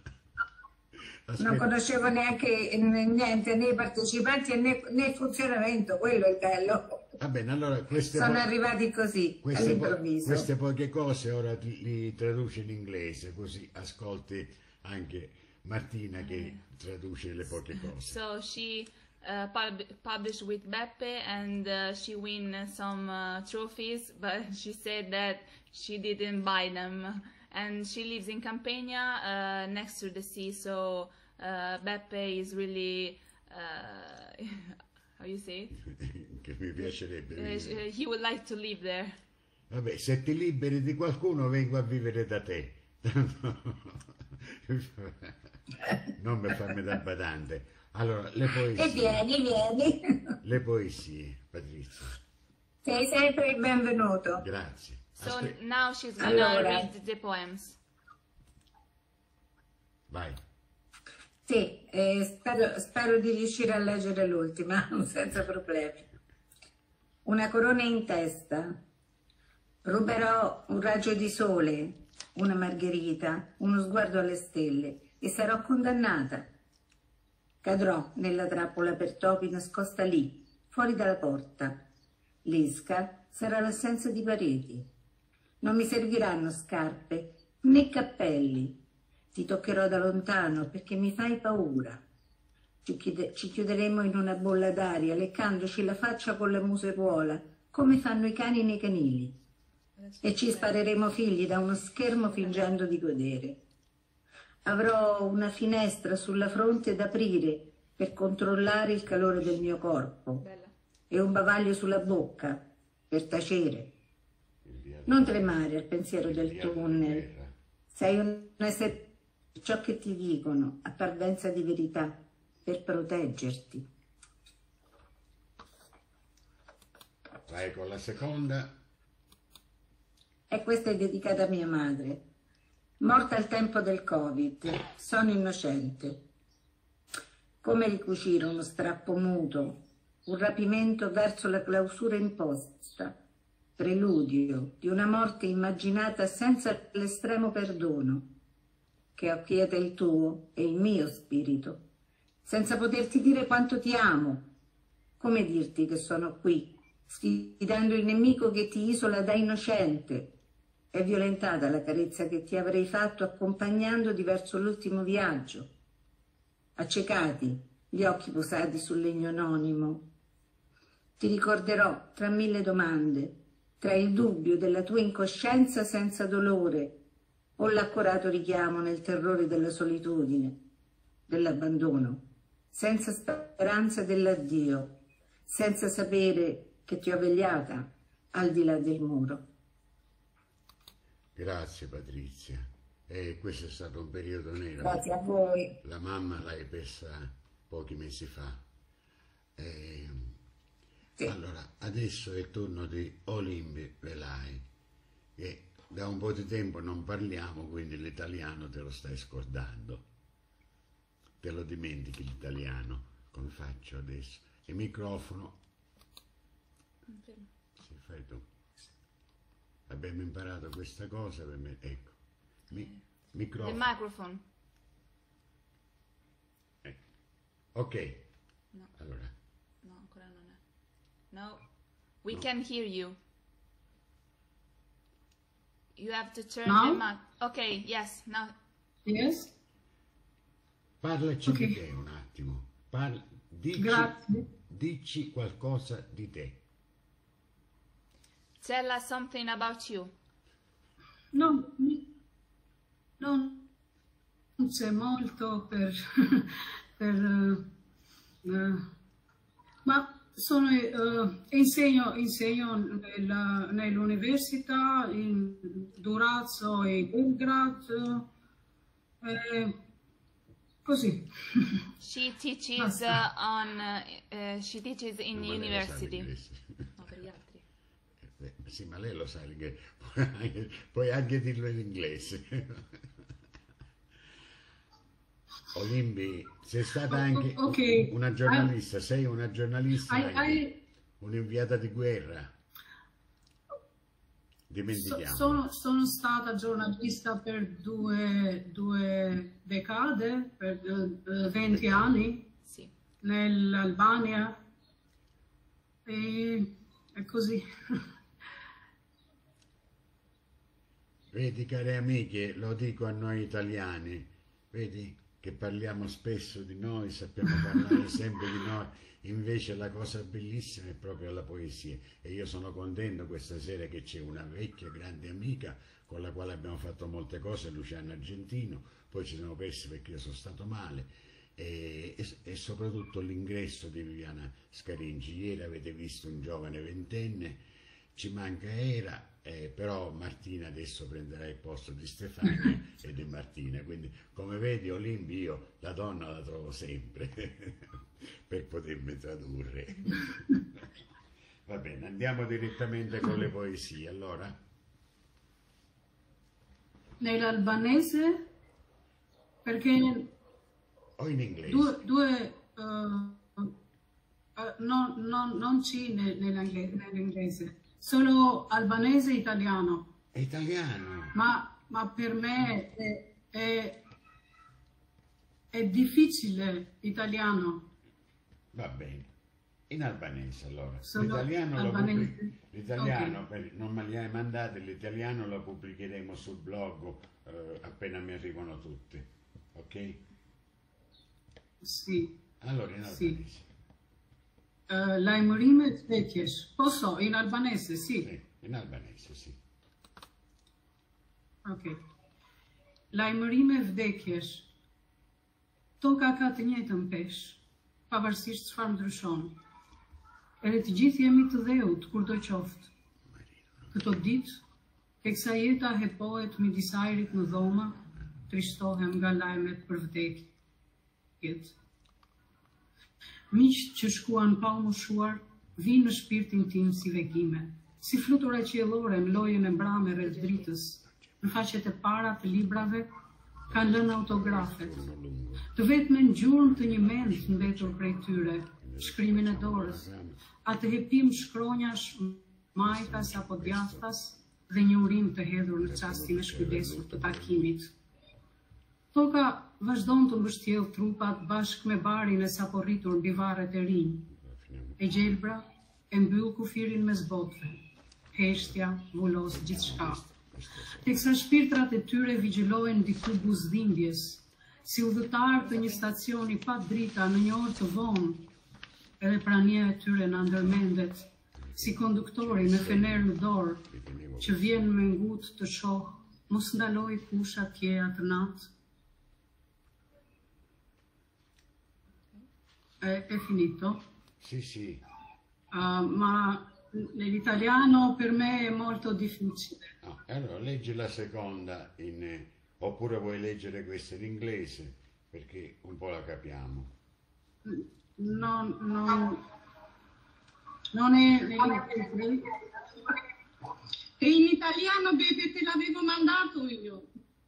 S7: non
S1: Aspetta,
S7: conoscevo neanche niente, né i partecipanti né, né il funzionamento, quello è il bello.
S1: va bene, allora queste,
S7: Sono
S1: po-
S7: arrivati così,
S1: queste, po-
S7: all'improvviso.
S1: queste poche cose ora ti- li traduci in inglese, così ascolti anche Martina che traduce le poche cose.
S3: So she uh, pub- published with Beppe, and uh, she win some uh, trophies, but she said that she didn't buy them. And she lives in Campania, uh, next to the sea, so uh, Beppe is really, uh, how you say it?
S1: Che mi piacerebbe.
S3: Uh,
S1: vivere.
S3: sh- he would like to live there.
S1: Vabbè, se ti liberi di qualcuno vengo a vivere da te. Non mi farmi da badante. Allora, le
S7: E
S1: poesie.
S7: vieni, vieni,
S1: Le poesie, Patrizia.
S7: sei sempre il benvenuto.
S1: Grazie.
S3: So
S1: Aspe-
S3: now she's gonna
S7: Allora.
S3: read the poems.
S1: Vai.
S7: Sì, eh, spero, spero di riuscire a leggere l'ultima, senza problemi. Una corona in testa. Ruberò un raggio di sole, una margherita, uno sguardo alle stelle e sarò condannata. Cadrò nella trappola per topi nascosta lì, fuori dalla porta. L'esca sarà l'assenza di pareti. Non mi serviranno scarpe né cappelli. Ti toccherò da lontano perché mi fai paura. Ci, chiude, ci chiuderemo in una bolla d'aria, leccandoci la faccia con la museruola, come fanno i cani nei canili. E ci spareremo figli da uno schermo fingendo di godere. Avrò una finestra sulla fronte da aprire per controllare il calore del mio corpo. Bella. E un bavaglio sulla bocca per tacere. Non tremare al pensiero del tunnel. Sei un essere, ciò che ti dicono a parvenza di verità per proteggerti.
S1: Vai con la seconda.
S7: E questa è dedicata a mia madre. Morta al tempo del Covid, sono innocente. Come ricucire uno strappo muto, un rapimento verso la clausura imposta, preludio di una morte immaginata senza l'estremo perdono, che acquieta il tuo e il mio spirito, senza poterti dire quanto ti amo. Come dirti che sono qui, sfidando il nemico che ti isola da innocente? È violentata la carezza che ti avrei fatto accompagnandoti verso l'ultimo viaggio. Accecati, gli occhi posati sul legno anonimo. Ti ricorderò tra mille domande, tra il dubbio della tua incoscienza senza dolore o l'accorato richiamo nel terrore della solitudine, dell'abbandono, senza speranza dell'addio, senza sapere che ti ho vegliata al di là del muro.
S1: Grazie Patrizia. E questo è stato un periodo nero.
S7: Grazie a voi.
S1: La mamma l'hai persa pochi mesi fa. E... Sì. Allora, adesso è il turno di Olimbi Velai, che da un po' di tempo non parliamo, quindi l'italiano te lo stai scordando. Te lo dimentichi l'italiano. Come faccio adesso? Il microfono. Sì, fai tu. Abbiamo imparato questa cosa per me. Ecco. Mi, microfono.
S3: The microphone.
S1: Ecco. Ok.
S3: No.
S1: Allora.
S3: No, ancora non è. No. We
S1: No.
S3: can hear you. You have to turn
S4: Now?
S3: the mic. Okay, yes, now.
S4: Yes?
S1: Parlaci
S4: Ok.
S1: di te un attimo. Parla, dici,
S4: Grazie.
S1: dici qualcosa di te.
S3: Tell us something about you.
S4: No, mi- non non c'è molto per, per eh, eh, ma sono, eh, insegno, insegno nella- nell'università in Durazzo e Belgrado, eh, così.
S3: She teaches
S4: Basta.
S3: uh, on uh, uh, she teaches in
S1: Ma lei lo sa
S3: university.
S1: l'inglese.
S3: No, per gli altri.
S1: Eh, Sì, ma lei lo sa l'inglese. Puoi anche, puoi anche dirlo in inglese. Olimbi, sei stata anche
S4: O- ok.
S1: una giornalista, sei una giornalista,
S4: I-
S1: anche,
S4: I-
S1: un'inviata di guerra.
S4: So-
S1: Dimentichiamo.
S4: sono, sono stata giornalista per due, due decade, per eh, venti anni,
S3: Sì.
S4: nell'Albania e, e così.
S1: Vedi, care amiche, lo dico a noi italiani, vedi che parliamo spesso di noi, sappiamo parlare sempre di noi, invece la cosa bellissima è proprio la poesia e io sono contento questa sera che c'è una vecchia grande amica con la quale abbiamo fatto molte cose, Luciana Argentino, poi ci siamo persi perché io sono stato male e, e, e soprattutto l'ingresso di Viviana Scarinci. Ieri avete visto un giovane ventenne, ci manca Era, eh, però Martina adesso prenderà il posto di Stefania e di Martina, quindi come vedi Olimbi io la donna la trovo sempre per potermi tradurre. Va bene, andiamo direttamente con le poesie allora.
S4: Nell'albanese, perché
S1: O in inglese.
S4: due, due eh, eh, no, no, non c'è ne- nell'ingle- nell'inglese, solo albanese e italiano,
S1: È italiano.
S4: ma, ma per me è, è- è difficile italiano.
S1: Va bene. In albanese, allora.
S8: Sono
S1: L'italiano, lo
S8: albanese.
S1: pubblic- l'italiano
S8: Ok.
S1: per- non me li hai mandati, l'italiano lo pubblicheremo sul blog eh, appena mi arrivano tutti. Ok?
S8: Sì.
S1: Allora, in
S8: Sì.
S1: albanese.
S8: Uh, lajmërime të vdekjesh. Po so, in albanese, sì.
S1: Sì, in albanese, sì.
S8: Ok. Lajmërime vdekjesh. Toka ka të njëjtën peshë, pavarësisht çfarë ndryshon. Edhe të gjithë jemi të dheut kur do qoftë. Këto ditë, teksa jeta hepohet midis ajrit në dhoma, trishtohem nga lajmet për vdekjet. Miqt që shkuan pa u moshuar, vinë në shpirtin tim si vekime, si flutura qiellore në lojën e mbrame rreth dritës, në faqet e para të librave, kanë lënë autografet. Të vetmen gjurmë të një mend të mbetur prej tyre, shkrimin e dorës, atë hepim shkronjash, majtas apo djathtas dhe një urim të hedhur në çastin e shkujdesur të takimit. Toka vazhdon të mbështjell trupat bashkë me barin e saporritur mbi varret e rinj. E gjelbra e mbyll kufirin mes botëve. Heshtja vulos gjithçka. Teksa shpirtrat e tyre vigjilojnë diku buzdhimbjes, si udhëtar të një stacioni pa drita në një orë të vonë, edhe prania e tyre në ndërmendet, si konduktori me fener në dorë, që vjen me ngut të shoh, mos ndaloj kush atje atë natë. È, è finito?
S1: Sì, sì.
S8: Uh, ma l'italiano per me è molto difficile.
S1: No, allora leggi la seconda in, eh, oppure vuoi leggere questa in inglese, perché un po' la capiamo.
S8: Non, non, non è nell'inglese.
S4: E in italiano, Beppe, te l'avevo mandato io.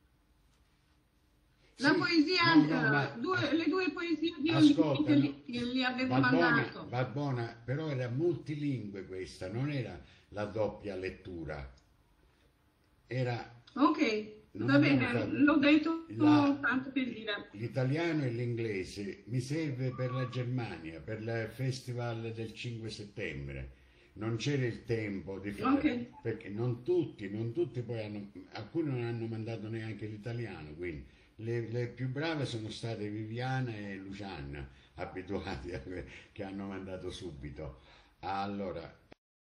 S4: La
S1: Sì,
S4: poesia,
S1: no, no,
S4: eh,
S1: ma-
S4: due- le due poesie di
S1: Ascolta,
S4: che
S1: no,
S4: li, che li avevo
S1: va buona,
S4: mandato.
S1: va buona, però era multilingue questa, non era la doppia lettura. Era
S4: Ok,
S1: Non
S4: va
S1: abbiamo
S4: bene,
S1: fatto-
S4: l'ho detto
S1: La-
S4: tanto per dire.
S1: l'italiano e l'inglese mi serve per la Germania, per il festival del cinque settembre. Non c'era il tempo di fare,
S4: Ok.
S1: perché non tutti, non tutti poi hanno, alcuni non hanno mandato neanche l'italiano, quindi le, le più brave sono state Viviana e Luciana, abituati a que- che hanno mandato subito. Allora,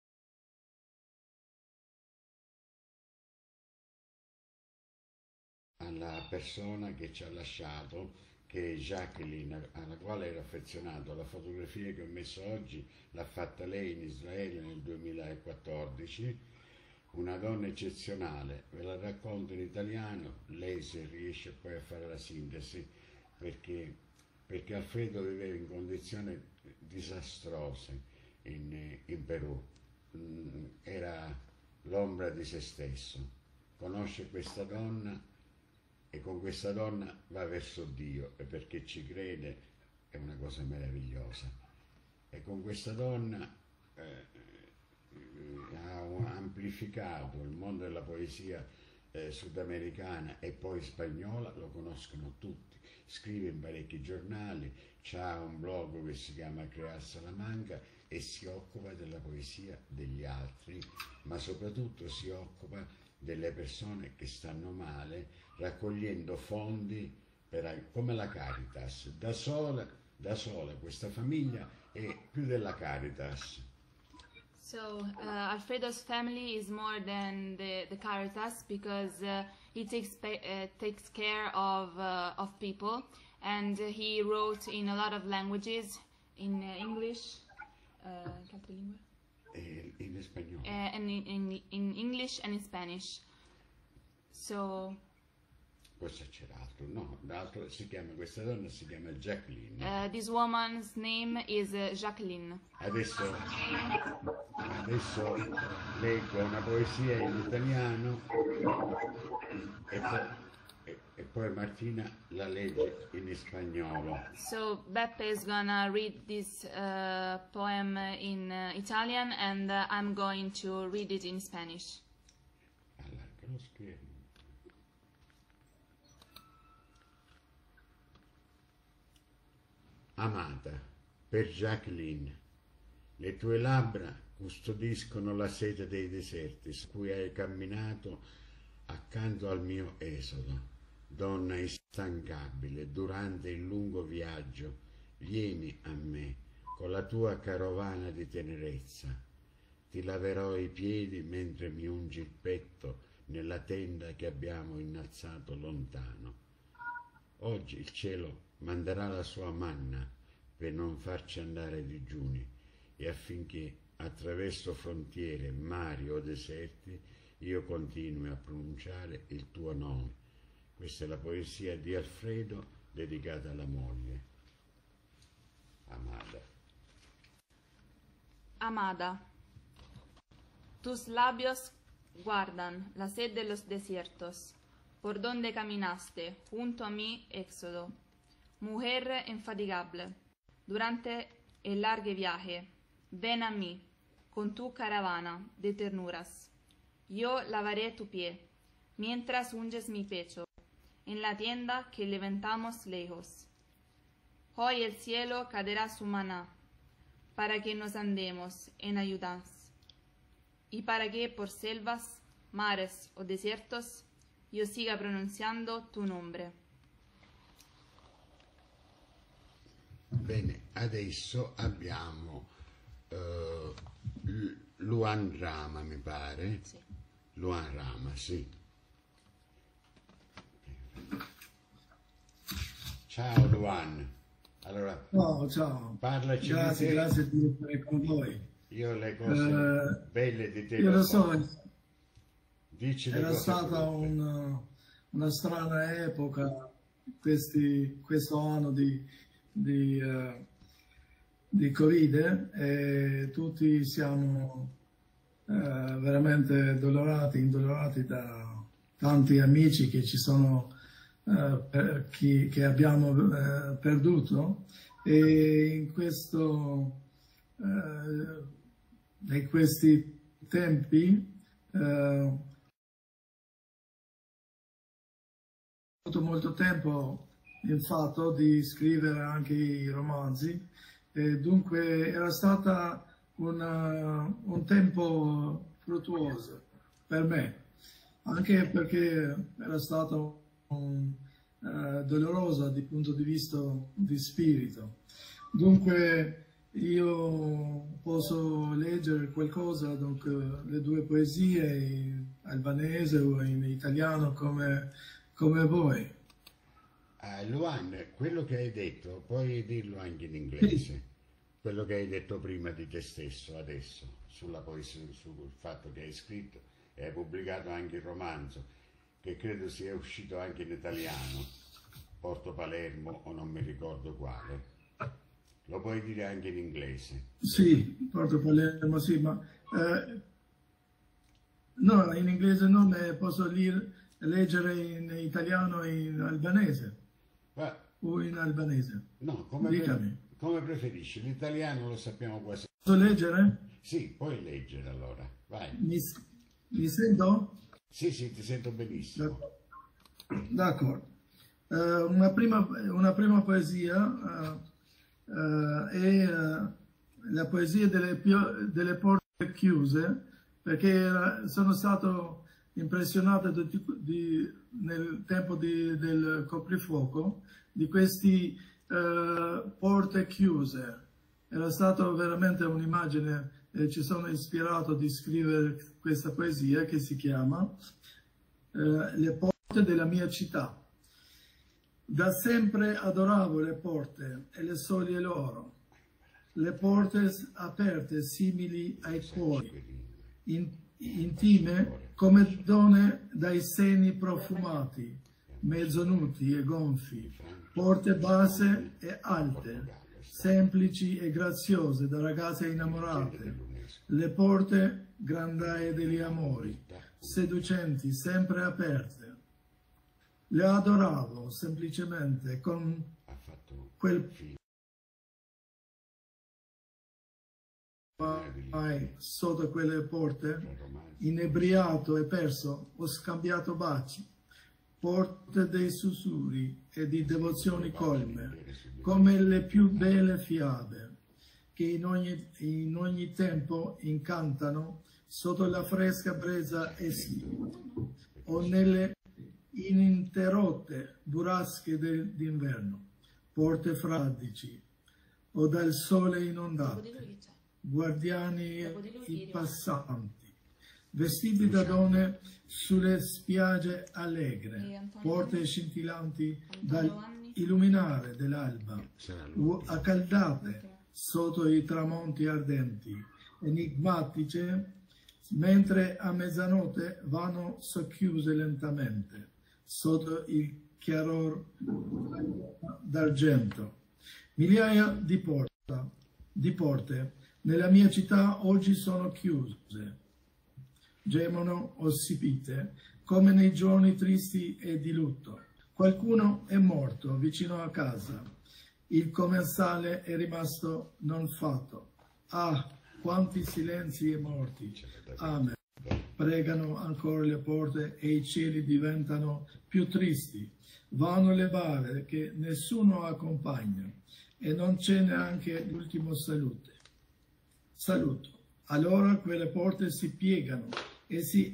S1: alla persona che ci ha lasciato, che è Jacqueline, alla quale ero affezionato. La fotografia che ho messo oggi l'ha fatta lei in Israele nel duemilaquattordici, una donna eccezionale. Ve la racconto in italiano, lei se riesce poi a fare la sintesi, perché, perché Alfredo viveva in condizioni disastrose in, in Perù. Mm, era l'ombra di se stesso. Conosce questa donna e con questa donna va verso Dio, e perché ci crede è una cosa meravigliosa. E con questa donna eh, eh, ha amplificato il mondo della poesia eh, sudamericana e poi spagnola, lo conoscono tutti, scrive in parecchi giornali, ha un blog che si chiama Crear Salamanca e si occupa della poesia degli altri, ma soprattutto si occupa delle persone che stanno male, raccogliendo fondi per, come la Caritas. Da sola, da sola questa famiglia è più della Caritas.
S3: So uh, Alfredo's family is more than the, the Caritas, because uh, he takes pa- uh, takes care of uh, of people, and uh, he wrote in a lot of languages, in uh, English, uh, che altre lingue?
S1: E in spagnolo.
S3: Uh, and in, in in English and in Spanish. So
S1: Cosa c'era altro? No, l'altro si chiama, questa donna si chiama Jacqueline.
S3: uh, this woman's name is uh, Jacqueline.
S1: Adesso, adesso leggo una poesia in italiano e poi, e, e poi Martina la legge in spagnolo.
S3: So Beppe is gonna read this uh, poem in uh, Italian, and uh, I'm going to read it in Spanish.
S1: Allarga lo schermo. Amata, per Jacqueline, Le tue labbra custodiscono la sete dei deserti su cui hai camminato accanto al mio esodo. Donna instancabile, durante il lungo viaggio, vieni a me con la tua carovana di tenerezza. Ti laverò i piedi mentre mi ungi il petto nella tenda che abbiamo innalzato lontano. Oggi il cielo manderà la sua manna per non farci andare digiuni e affinché attraverso frontiere, mari o deserti io continui a pronunciare il tuo nome. Questa è la poesia di Alfredo dedicata alla moglie. Amada.
S3: Amada. Tus labios guardan la sed de los desiertos, por donde caminaste junto a mi éxodo. Mujer infatigable, durante el largo viaje, ven a mí con tu caravana de ternuras. Yo lavaré tu pie, mientras unges mi pecho, en la tienda que levantamos lejos. Hoy el cielo caerá su maná, para que nos andemos en ayudas, y para que por selvas, mares o desiertos yo siga pronunciando tu nombre.
S1: Bene, adesso abbiamo uh, Luan Rama, mi pare.
S3: Sì.
S1: Luan Rama, sì. Ciao Luan. Allora,
S9: ciao, ciao.
S1: Parlaci
S9: grazie,
S1: di te.
S9: Grazie di essere con voi.
S1: Io le cose uh, belle di te
S9: io lo so.
S1: Dici
S9: era stata un, una strana epoca questi, questo anno di, di, uh, di Covid e tutti siamo uh, veramente dolorati, indolorati da tanti amici che ci sono uh, per chi, che abbiamo uh, perduto, e in questo uh, in questi tempi uh, avuto molto tempo il fatto di scrivere anche i romanzi, e dunque era stata una, un tempo fruttuoso per me, anche perché era stato un, uh, doloroso dal punto di vista di spirito. Dunque io posso leggere qualcosa, dunque, le due poesie in albanese o in italiano come come voi.
S1: Uh, Luan, quello che hai detto, puoi dirlo anche in inglese, sì. Quello che hai detto prima di te stesso, adesso, sulla poesia, sul fatto che hai scritto e hai pubblicato anche il romanzo, che credo sia uscito anche in italiano, Porto Palermo o non mi ricordo quale. Lo puoi dire anche in inglese?
S9: Sì, Porto Palermo, sì, ma eh, no, in inglese non ne posso dire. Leggere in italiano e in albanese. Beh, o in albanese?
S1: No, come, pre come preferisci? L'italiano lo sappiamo quasi.
S9: Posso leggere?
S1: Sì, puoi leggere allora. Vai.
S9: Mi, mi sento?
S1: Sì, sì, ti sento benissimo.
S9: D'accordo. Uh, una, prima, una prima poesia uh, uh, è uh, la poesia delle, delle porte chiuse, perché sono stato impressionato di, di, nel tempo di, del coprifuoco di queste uh, porte chiuse. Era stata veramente un'immagine, e ci sono ispirato di scrivere questa poesia che si chiama uh, Le porte della mia città. Da sempre adoravo le porte e le soglie loro, le porte aperte simili ai cuori, in, intime come donne dai seni profumati, mezzo nudi e gonfi, porte basse e alte, semplici e graziose da ragazze innamorate, le porte grandaie degli amori, seducenti, sempre aperte. Le adoravo semplicemente con quel mai sotto quelle porte, inebriato e perso, ho scambiato baci, porte dei sussurri e di devozioni colme, come le più belle fiabe, che in ogni, in ogni tempo incantano sotto la fresca brezza estiva o nelle ininterrotte burrasche d'inverno, porte fradici o dal sole inondate, guardiani i passanti, vestiti da donne sulle spiagge allegre, porte scintillanti dal illuminare dell'alba, accaldate sotto i tramonti ardenti, enigmatiche, mentre a mezzanotte vanno socchiuse lentamente sotto il chiaror d'argento. Migliaia di, porta, di porte nella mia città oggi sono chiuse, gemono ossipite come nei giorni tristi e di lutto. Qualcuno è morto vicino a casa, il commensale è rimasto non fatto. Ah, quanti silenzi e morti. Amen. Pregano ancora le porte e i cieli diventano più tristi. Vanno le bare che nessuno accompagna e non c'è neanche l'ultimo saluto. Saluto. Allora quelle porte si piegano e si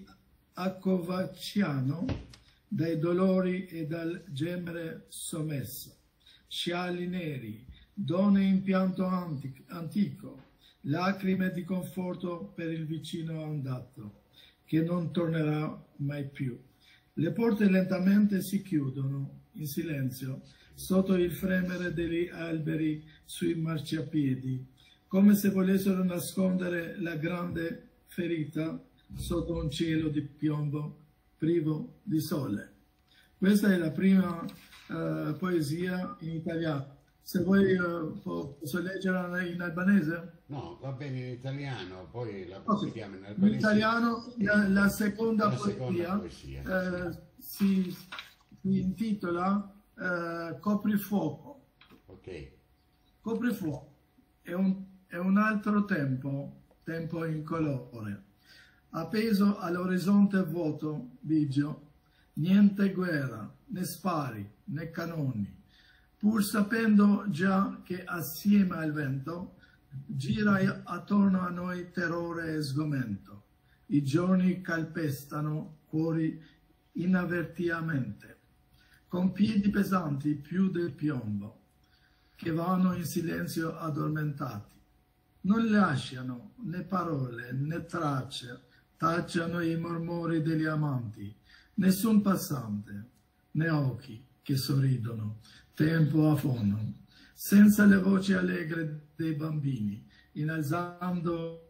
S9: accovacciano dai dolori e dal gemere sommesso. Scialli neri, donne in pianto antico, lacrime di conforto per il vicino andato, che non tornerà mai più. Le porte lentamente si chiudono in silenzio sotto il fremere degli alberi sui marciapiedi, come se volessero nascondere la grande ferita sotto un cielo di piombo privo di sole. Questa è la prima uh, poesia in italiano. Se vuoi uh, posso leggerla in albanese?
S1: No, va bene in italiano, poi la
S9: Okay.
S1: vediamo in albanese.
S9: In italiano la, la seconda
S1: La
S9: poesia,
S1: seconda poesia,
S9: eh, si, si intitola eh, Coprifuoco.
S1: Ok.
S9: Coprifuoco è un, è un altro tempo, tempo incolore. Appeso all'orizzonte vuoto, bigio, niente guerra, né spari, né cannoni, pur sapendo già che assieme al vento gira attorno a noi terrore e sgomento. I giorni calpestano cuori inavvertitamente, con piedi pesanti più del piombo, che vanno in silenzio addormentati. Non lasciano né parole né tracce, tacciano i mormori degli amanti, nessun passante, né occhi che sorridono, tempo a fondo, senza le voci allegre dei bambini, innalzando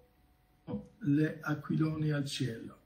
S9: le aquiloni al cielo.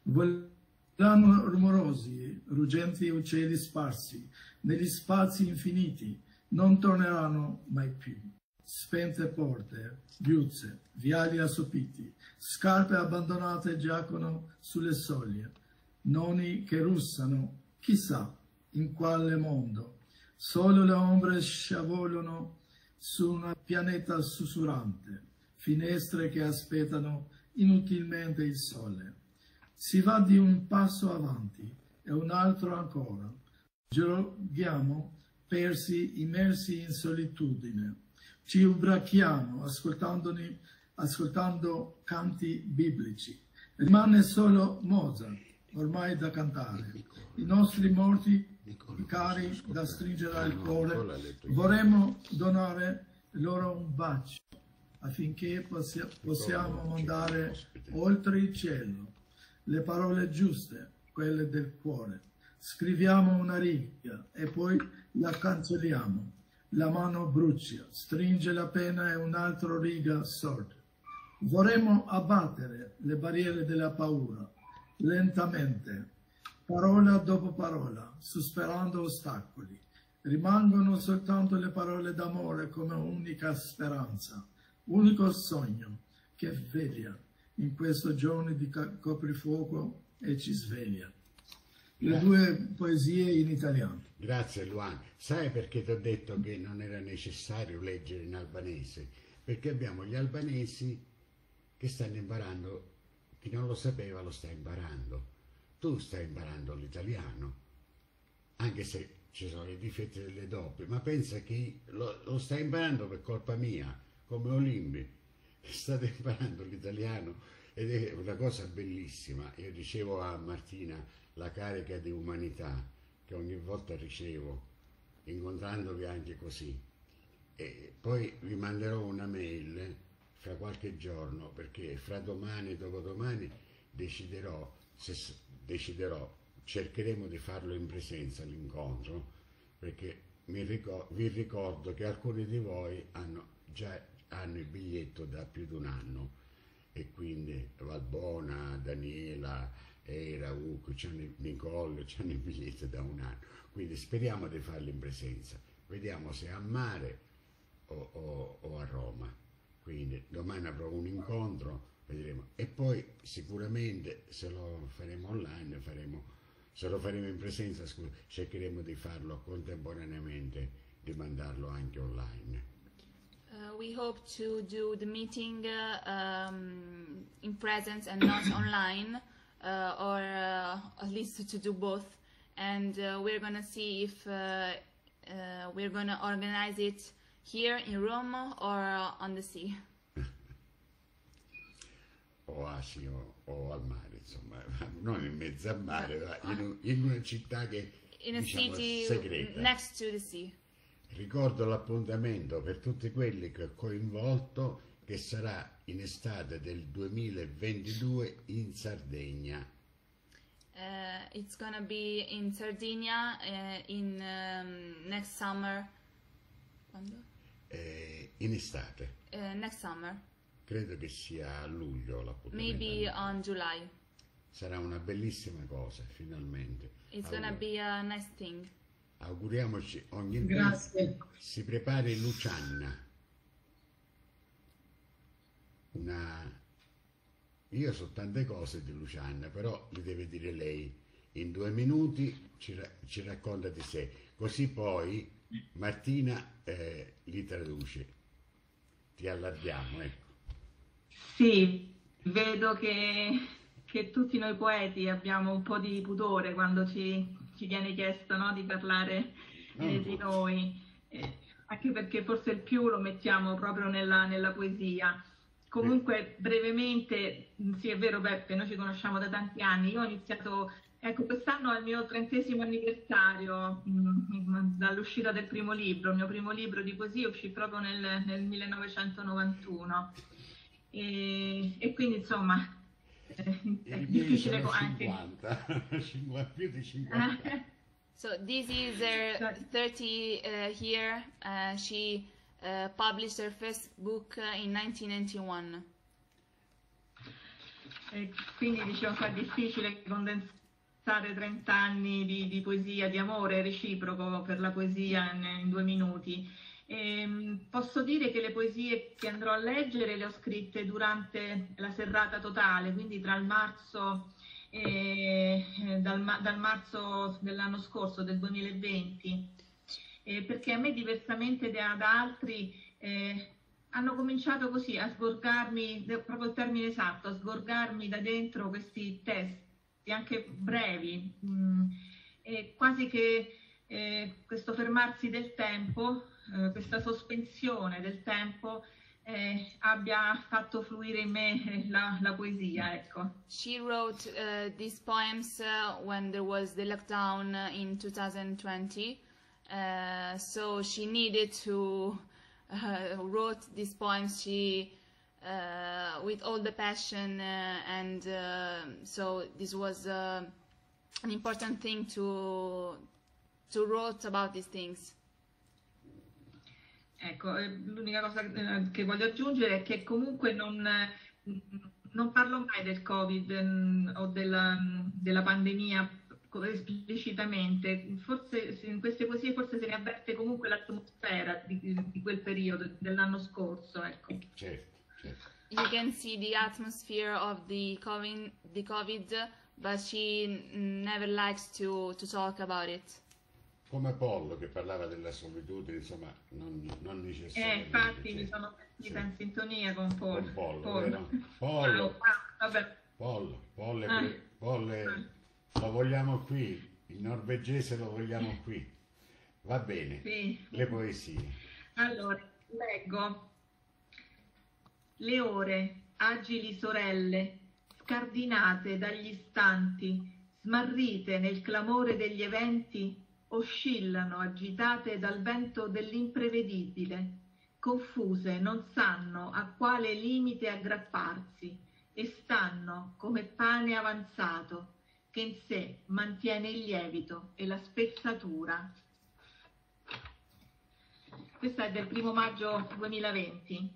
S9: Volano rumorosi, ruggenti uccelli sparsi, negli spazi infiniti, non torneranno mai più. Spente porte, viuzze, viali assopiti, scarpe abbandonate giacono sulle soglie, nonni che russano, chissà in quale mondo. Solo le ombre scivolano su un pianeta sussurrante, finestre che aspettano inutilmente il sole. Si va di un passo avanti e un altro ancora. Gioghiamo persi, immersi in solitudine. Ci ubriachiamo ascoltandone, ascoltando canti biblici. Rimane solo Mozart, ormai da cantare. I nostri morti, i cari da stringere al cuore, vorremmo donare loro un bacio affinché possia, possiamo mandare oltre il cielo le parole giuste, quelle del cuore. Scriviamo una riga e poi la cancelliamo. La mano brucia, stringe la penna e un'altra riga sorge. Vorremmo abbattere le barriere della paura, lentamente, parola dopo parola, superando ostacoli. Rimangono soltanto le parole d'amore come unica speranza, unico sogno che veglia in questo giorno di coprifuoco e ci sveglia. Le
S1: Grazie.
S9: due poesie in italiano.
S1: Grazie Luan. Sai perché ti ho detto che non era necessario leggere in albanese? Perché abbiamo gli albanesi che stanno imparando, chi non lo sapeva lo sta imparando. Tu stai imparando l'italiano, anche se ci sono i difetti delle doppie, ma pensa che lo, lo stai imparando per colpa mia, come Olimbi, state imparando l'italiano ed è una cosa bellissima. Io ricevo a Martina la carica di umanità che ogni volta ricevo, incontrandovi anche così. E poi vi manderò una mail fra qualche giorno, perché fra domani e dopodomani deciderò, se deciderò, cercheremo di farlo in presenza l'incontro, perché mi ricor- vi ricordo che alcuni di voi hanno già hanno il biglietto da più di un anno, e quindi Valbona, Daniela, Era, Uco, Nicole hanno il biglietto da un anno, quindi speriamo di farlo in presenza, vediamo se a Mare o, o, o a Roma. Quindi domani avrò un incontro, vedremo, e poi sicuramente se lo faremo online, faremo, se lo faremo in presenza, scusa, cercheremo di farlo contemporaneamente, di mandarlo anche online.
S3: Uh, we hope to do the meeting uh, um, in presence and not online, uh, or uh, at least to do both. And uh, we're gonna see if uh, uh, we're gonna organize it here in Rome or on the sea.
S1: O a sì, o, o al mare, insomma, non in mezzo al mare, ma in, in una città che
S3: in a
S1: diciamo,
S3: city
S1: segreta.
S3: next to the sea.
S1: Ricordo l'appuntamento per tutti quelli che ho coinvolto, che sarà in estate del duemilaventidue in Sardegna.
S3: Uh, it's gonna be in Sardinia uh, in um, next summer. Quando?
S1: Eh, in estate.
S3: Uh, next summer.
S1: Credo che sia a luglio l'appuntamento.
S3: Maybe on July.
S1: Sarà una bellissima cosa, finalmente.
S3: It's gonna be a nice thing.
S1: Auguriamoci ogni
S8: Grazie.
S1: si prepari Lucianna. Una... Io so tante cose di Lucianna, però li deve dire lei. In due minuti ci, ra ci racconta di sé. Così poi Martina eh, li traduce. Ti allarghiamo, ecco.
S10: Sì, vedo che, che tutti noi poeti abbiamo un po' di pudore quando ci, ci viene chiesto, no, di parlare eh, di noi, eh, anche perché forse il più lo mettiamo proprio nella, nella poesia. Comunque, brevemente, sì, è vero Beppe, noi ci conosciamo da tanti anni. Io ho iniziato, ecco, quest'anno è il mio trentesimo anniversario mh, dall'uscita del primo libro. Il mio primo libro di poesia uscì proprio nel, nel millenovecentonovantuno. E, e quindi, insomma, eh, è difficile anche...
S1: cinquanta, più di cinquanta.
S3: So, this is her thirty uh, year. Uh, she uh, published her first book uh, in nineteen ninety-one.
S10: E quindi dicevo che è difficile condensare trenta anni di, di poesia, di amore reciproco per la poesia in, in due minuti. E posso dire che le poesie che andrò a leggere le ho scritte durante la serrata totale, quindi tra il marzo e dal, dal marzo dell'anno scorso, del duemilaventi, eh, perché a me, diversamente da, da altri, eh, hanno cominciato così a sgorgarmi, proprio il termine esatto, a sgorgarmi da dentro questi testi, anche brevi, mh, e quasi che eh, questo fermarsi del tempo, eh, questa sospensione del tempo, eh, abbia fatto fluire in me la, la poesia, ecco.
S3: She wrote uh, these poems uh, when there was the lockdown in two thousand twenty, uh, so she needed to uh, wrote these poems she uh, with all the passion, uh, and uh, so this was uh, an important thing to to wrote about these things.
S10: Ecco, l'unica cosa che voglio aggiungere è che comunque non, non parlo mai del Covid o della, della pandemia esplicitamente. Forse in queste poesie forse se ne avverte comunque l'atmosfera di, di quel periodo, dell'anno scorso, ecco.
S1: Certo, certo.
S3: You can see the atmosphere of the COVID, the COVID, but she never likes to, to talk about it.
S1: Come Pollo, che parlava della solitudine, insomma, non, non necessariamente.
S10: Eh, infatti
S1: cioè,
S10: mi sono sentita
S1: sì.
S10: in sintonia con Pollo.
S1: Con Pollo,
S10: Pollo.
S1: vero? Pollo,
S10: Ah, vabbè.
S1: Pollo, Pollo,
S10: Ah.
S1: Pollo,
S10: Ah.
S1: lo vogliamo qui, il norvegese lo vogliamo qui. Va bene,
S10: Sì.
S1: le poesie.
S10: Allora, leggo. le ore, agili sorelle, scardinate dagli istanti, smarrite nel clamore degli eventi, oscillano agitate dal vento dell'imprevedibile, confuse non sanno a quale limite aggrapparsi e stanno come pane avanzato che in sé mantiene il lievito e la spezzatura. Questa è del primo maggio duemilaventi.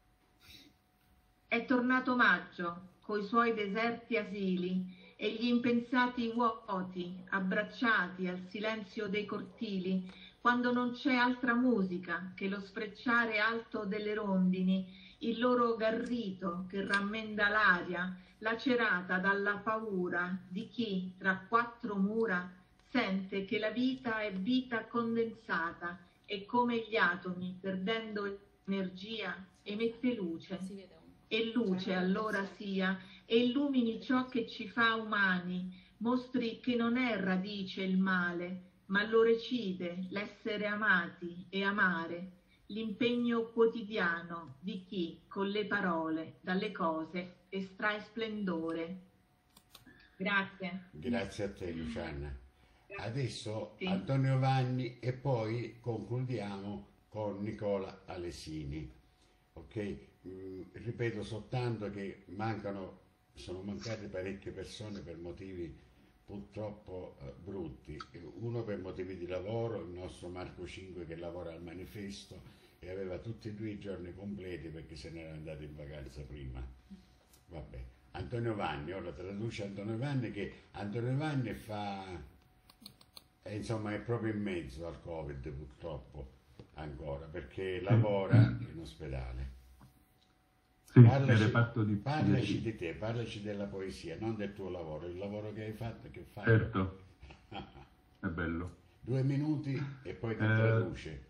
S10: È tornato maggio coi suoi deserti asili e gli impensati vuoti abbracciati al silenzio dei cortili, quando non c'è altra musica che lo sfrecciare alto delle rondini, il loro garrito che rammenda l'aria, lacerata dalla paura di chi tra quattro mura sente che la vita è vita condensata e come gli atomi, perdendo energia, emette luce. E luce allora sia, e illumini ciò che ci fa umani, mostri che non è radice il male, ma lo recide l'essere amati e amare, l'impegno quotidiano di chi con le parole dalle cose estrae splendore. Grazie.
S1: Grazie a te, Luciana. Adesso
S10: Sì.
S1: Antonio Vanni e poi concludiamo con Nicola Alesini. Ok? Mm, ripeto soltanto che mancano, sono mancate parecchie persone per motivi purtroppo eh, brutti. Uno per motivi di lavoro, il nostro Marco Cinque che lavora al Manifesto e aveva tutti e due i giorni completi perché se n'era andato in vacanza prima. Vabbè. Antonio Vanni, ora traduce Antonio Vanni, che Antonio Vanni fa, è, insomma, è proprio in mezzo al Covid purtroppo ancora, perché lavora in ospedale.
S11: Sì,
S1: Parlaci,
S11: nel reparto di
S1: parlaci di te, parlaci della poesia, non del tuo lavoro, il lavoro che hai fatto, che fai.
S11: Certo, è bello.
S1: Due minuti e poi ti
S11: Eh,
S1: traduce.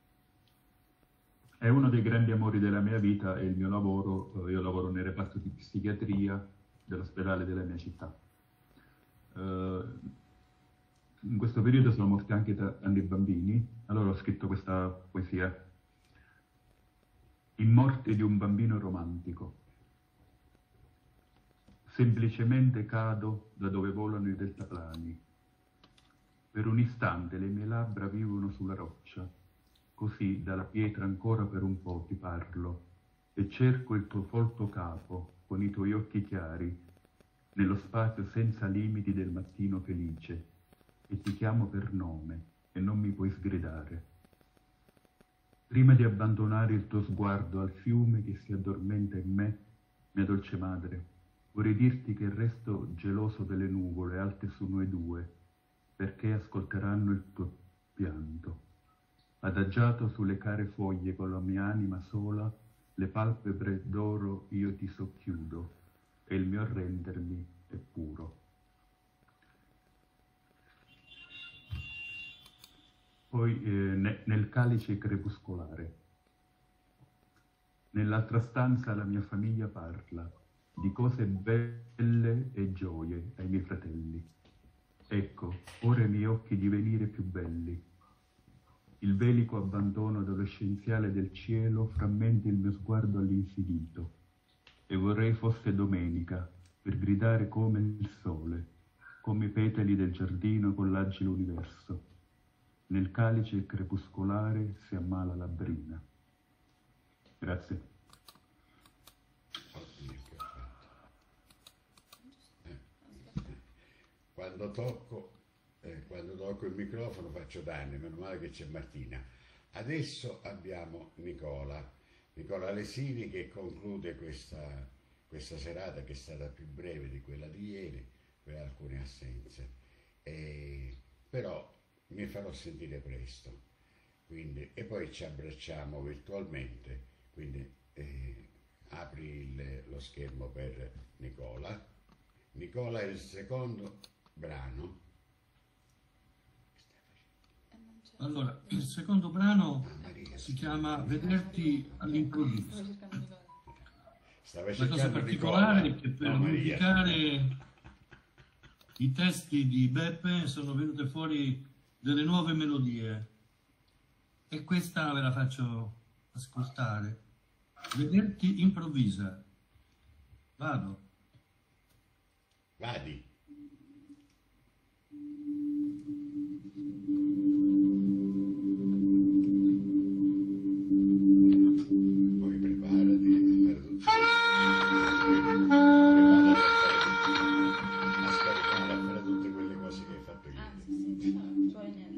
S11: È uno dei grandi amori della mia vita, è il mio lavoro. Io lavoro nel reparto di psichiatria dell'ospedale della mia città. Eh, in questo periodo sono morti anche tanti bambini, allora ho scritto questa poesia. In morte di un bambino romantico. Semplicemente cado da dove volano i deltaplani. Per un istante le mie labbra vivono sulla roccia. Così dalla pietra ancora per un po' ti parlo e cerco il tuo folto capo con i tuoi occhi chiari nello spazio senza limiti del mattino felice e ti chiamo per nome e non mi puoi sgridare. Prima di abbandonare il tuo sguardo al fiume che si addormenta in me, mia dolce madre, vorrei dirti che resto geloso delle nuvole alte su noi due perché ascolteranno il tuo pianto. Adagiato sulle care foglie con la mia anima sola, le palpebre d'oro io ti socchiudo e il mio arrendermi è puro. Poi eh, ne, nel calice crepuscolare. Nell'altra stanza la mia famiglia parla di cose belle e gioie ai miei fratelli. Ecco, ora i miei occhi divenire più belli. Il velico abbandono adolescenziale del cielo frammenta il mio sguardo all'infinito e vorrei fosse domenica per gridare come il sole, come i petali del giardino con l'agile universo. Nel calice crepuscolare si ammala la brina. Grazie.
S1: Quando tocco, eh, quando tocco il microfono faccio danni, meno male che c'è Martina. Adesso abbiamo Nicola, Nicola Alesini che conclude questa, questa serata che è stata più breve di quella di ieri per alcune assenze. E, però mi farò sentire presto, quindi, e poi ci abbracciamo virtualmente, quindi eh, apri il, lo schermo per Nicola. Nicola è il secondo brano.
S6: Allora, il secondo brano si chiama Vederti all'improvviso. La cosa particolare è che per
S1: no,
S6: modificare i testi di Beppe sono venute fuori delle nuove melodie e questa ve la faccio ascoltare. Vederti improvvisa. Vado.
S1: Vadi. Poi preparati a fare tutto. A scaricare, a fare tutte quelle cose che hai fatto ieri.
S3: Ah, sì, sì, no, non ci vuole niente.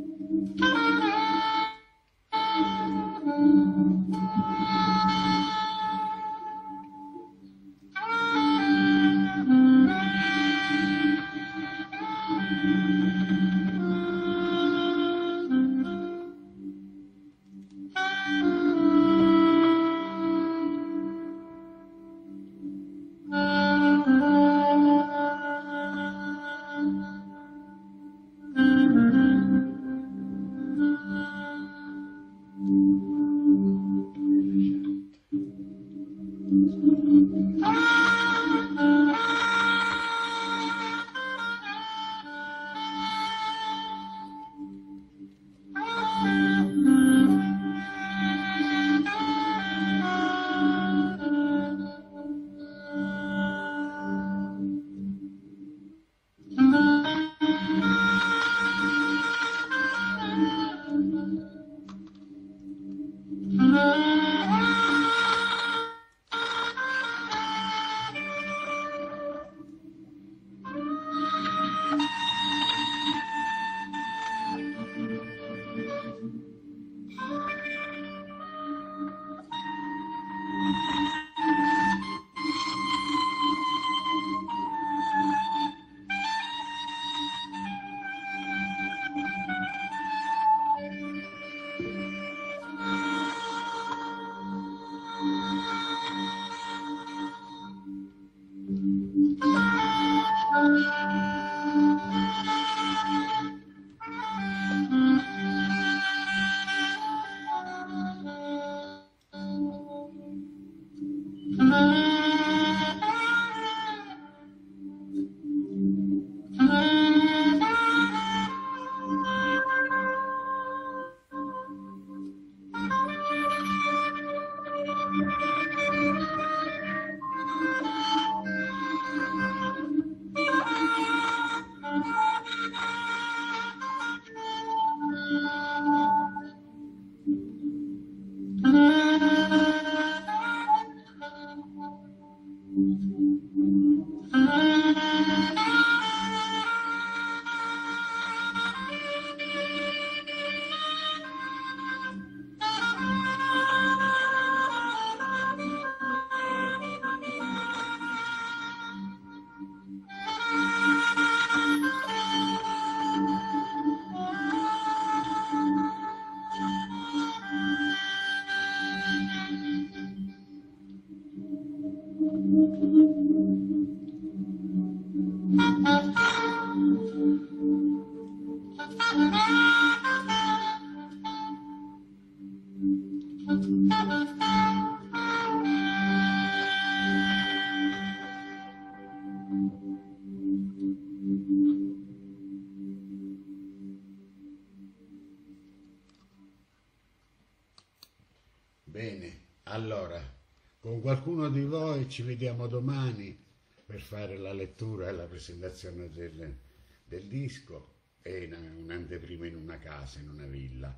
S1: Bene, allora, con qualcuno di voi ci vediamo domani per fare la lettura e la presentazione del, del disco e un'anteprima in una casa, in una villa.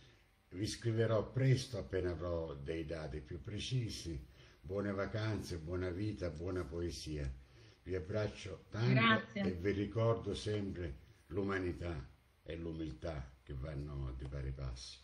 S1: Vi scriverò presto appena avrò dei dati più precisi. Buone vacanze, buona vita, buona poesia. Vi abbraccio tanto.
S10: Grazie.
S1: E vi ricordo sempre l'umanità e l'umiltà che vanno di pari passo.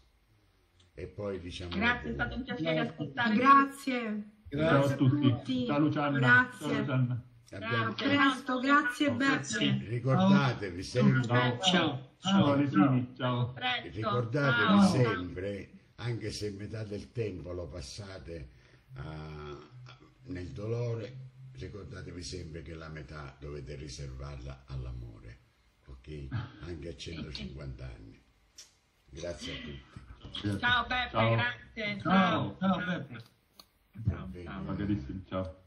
S1: E poi diciamo...
S10: Grazie, è stato un piacere ascoltare.
S2: Grazie.
S11: Ciao a tutti.
S2: tutti.
S11: Ciao Luciana.
S2: Grazie.
S11: Ciao Luciana.
S1: Abbiamo...
S2: A presto, grazie Beppe.
S1: Ricordatevi sempre...
S6: Ciao. Ciao.
S11: Ciao Lesini, ciao.
S10: Presto.
S1: Ricordatevi
S10: Ciao.
S1: sempre, anche se metà del tempo lo passate a, nel dolore, ricordatevi sempre che la metà dovete riservarla all'amore, ok? Anche a centocinquanta anni. Grazie a tutti.
S10: Ciao Beppe,
S11: Ciao.
S10: grazie.
S6: Ciao. Ciao Beppe.
S10: Ciao.
S1: Bene.
S10: Ciao.
S11: Ciao carissimi, ciao.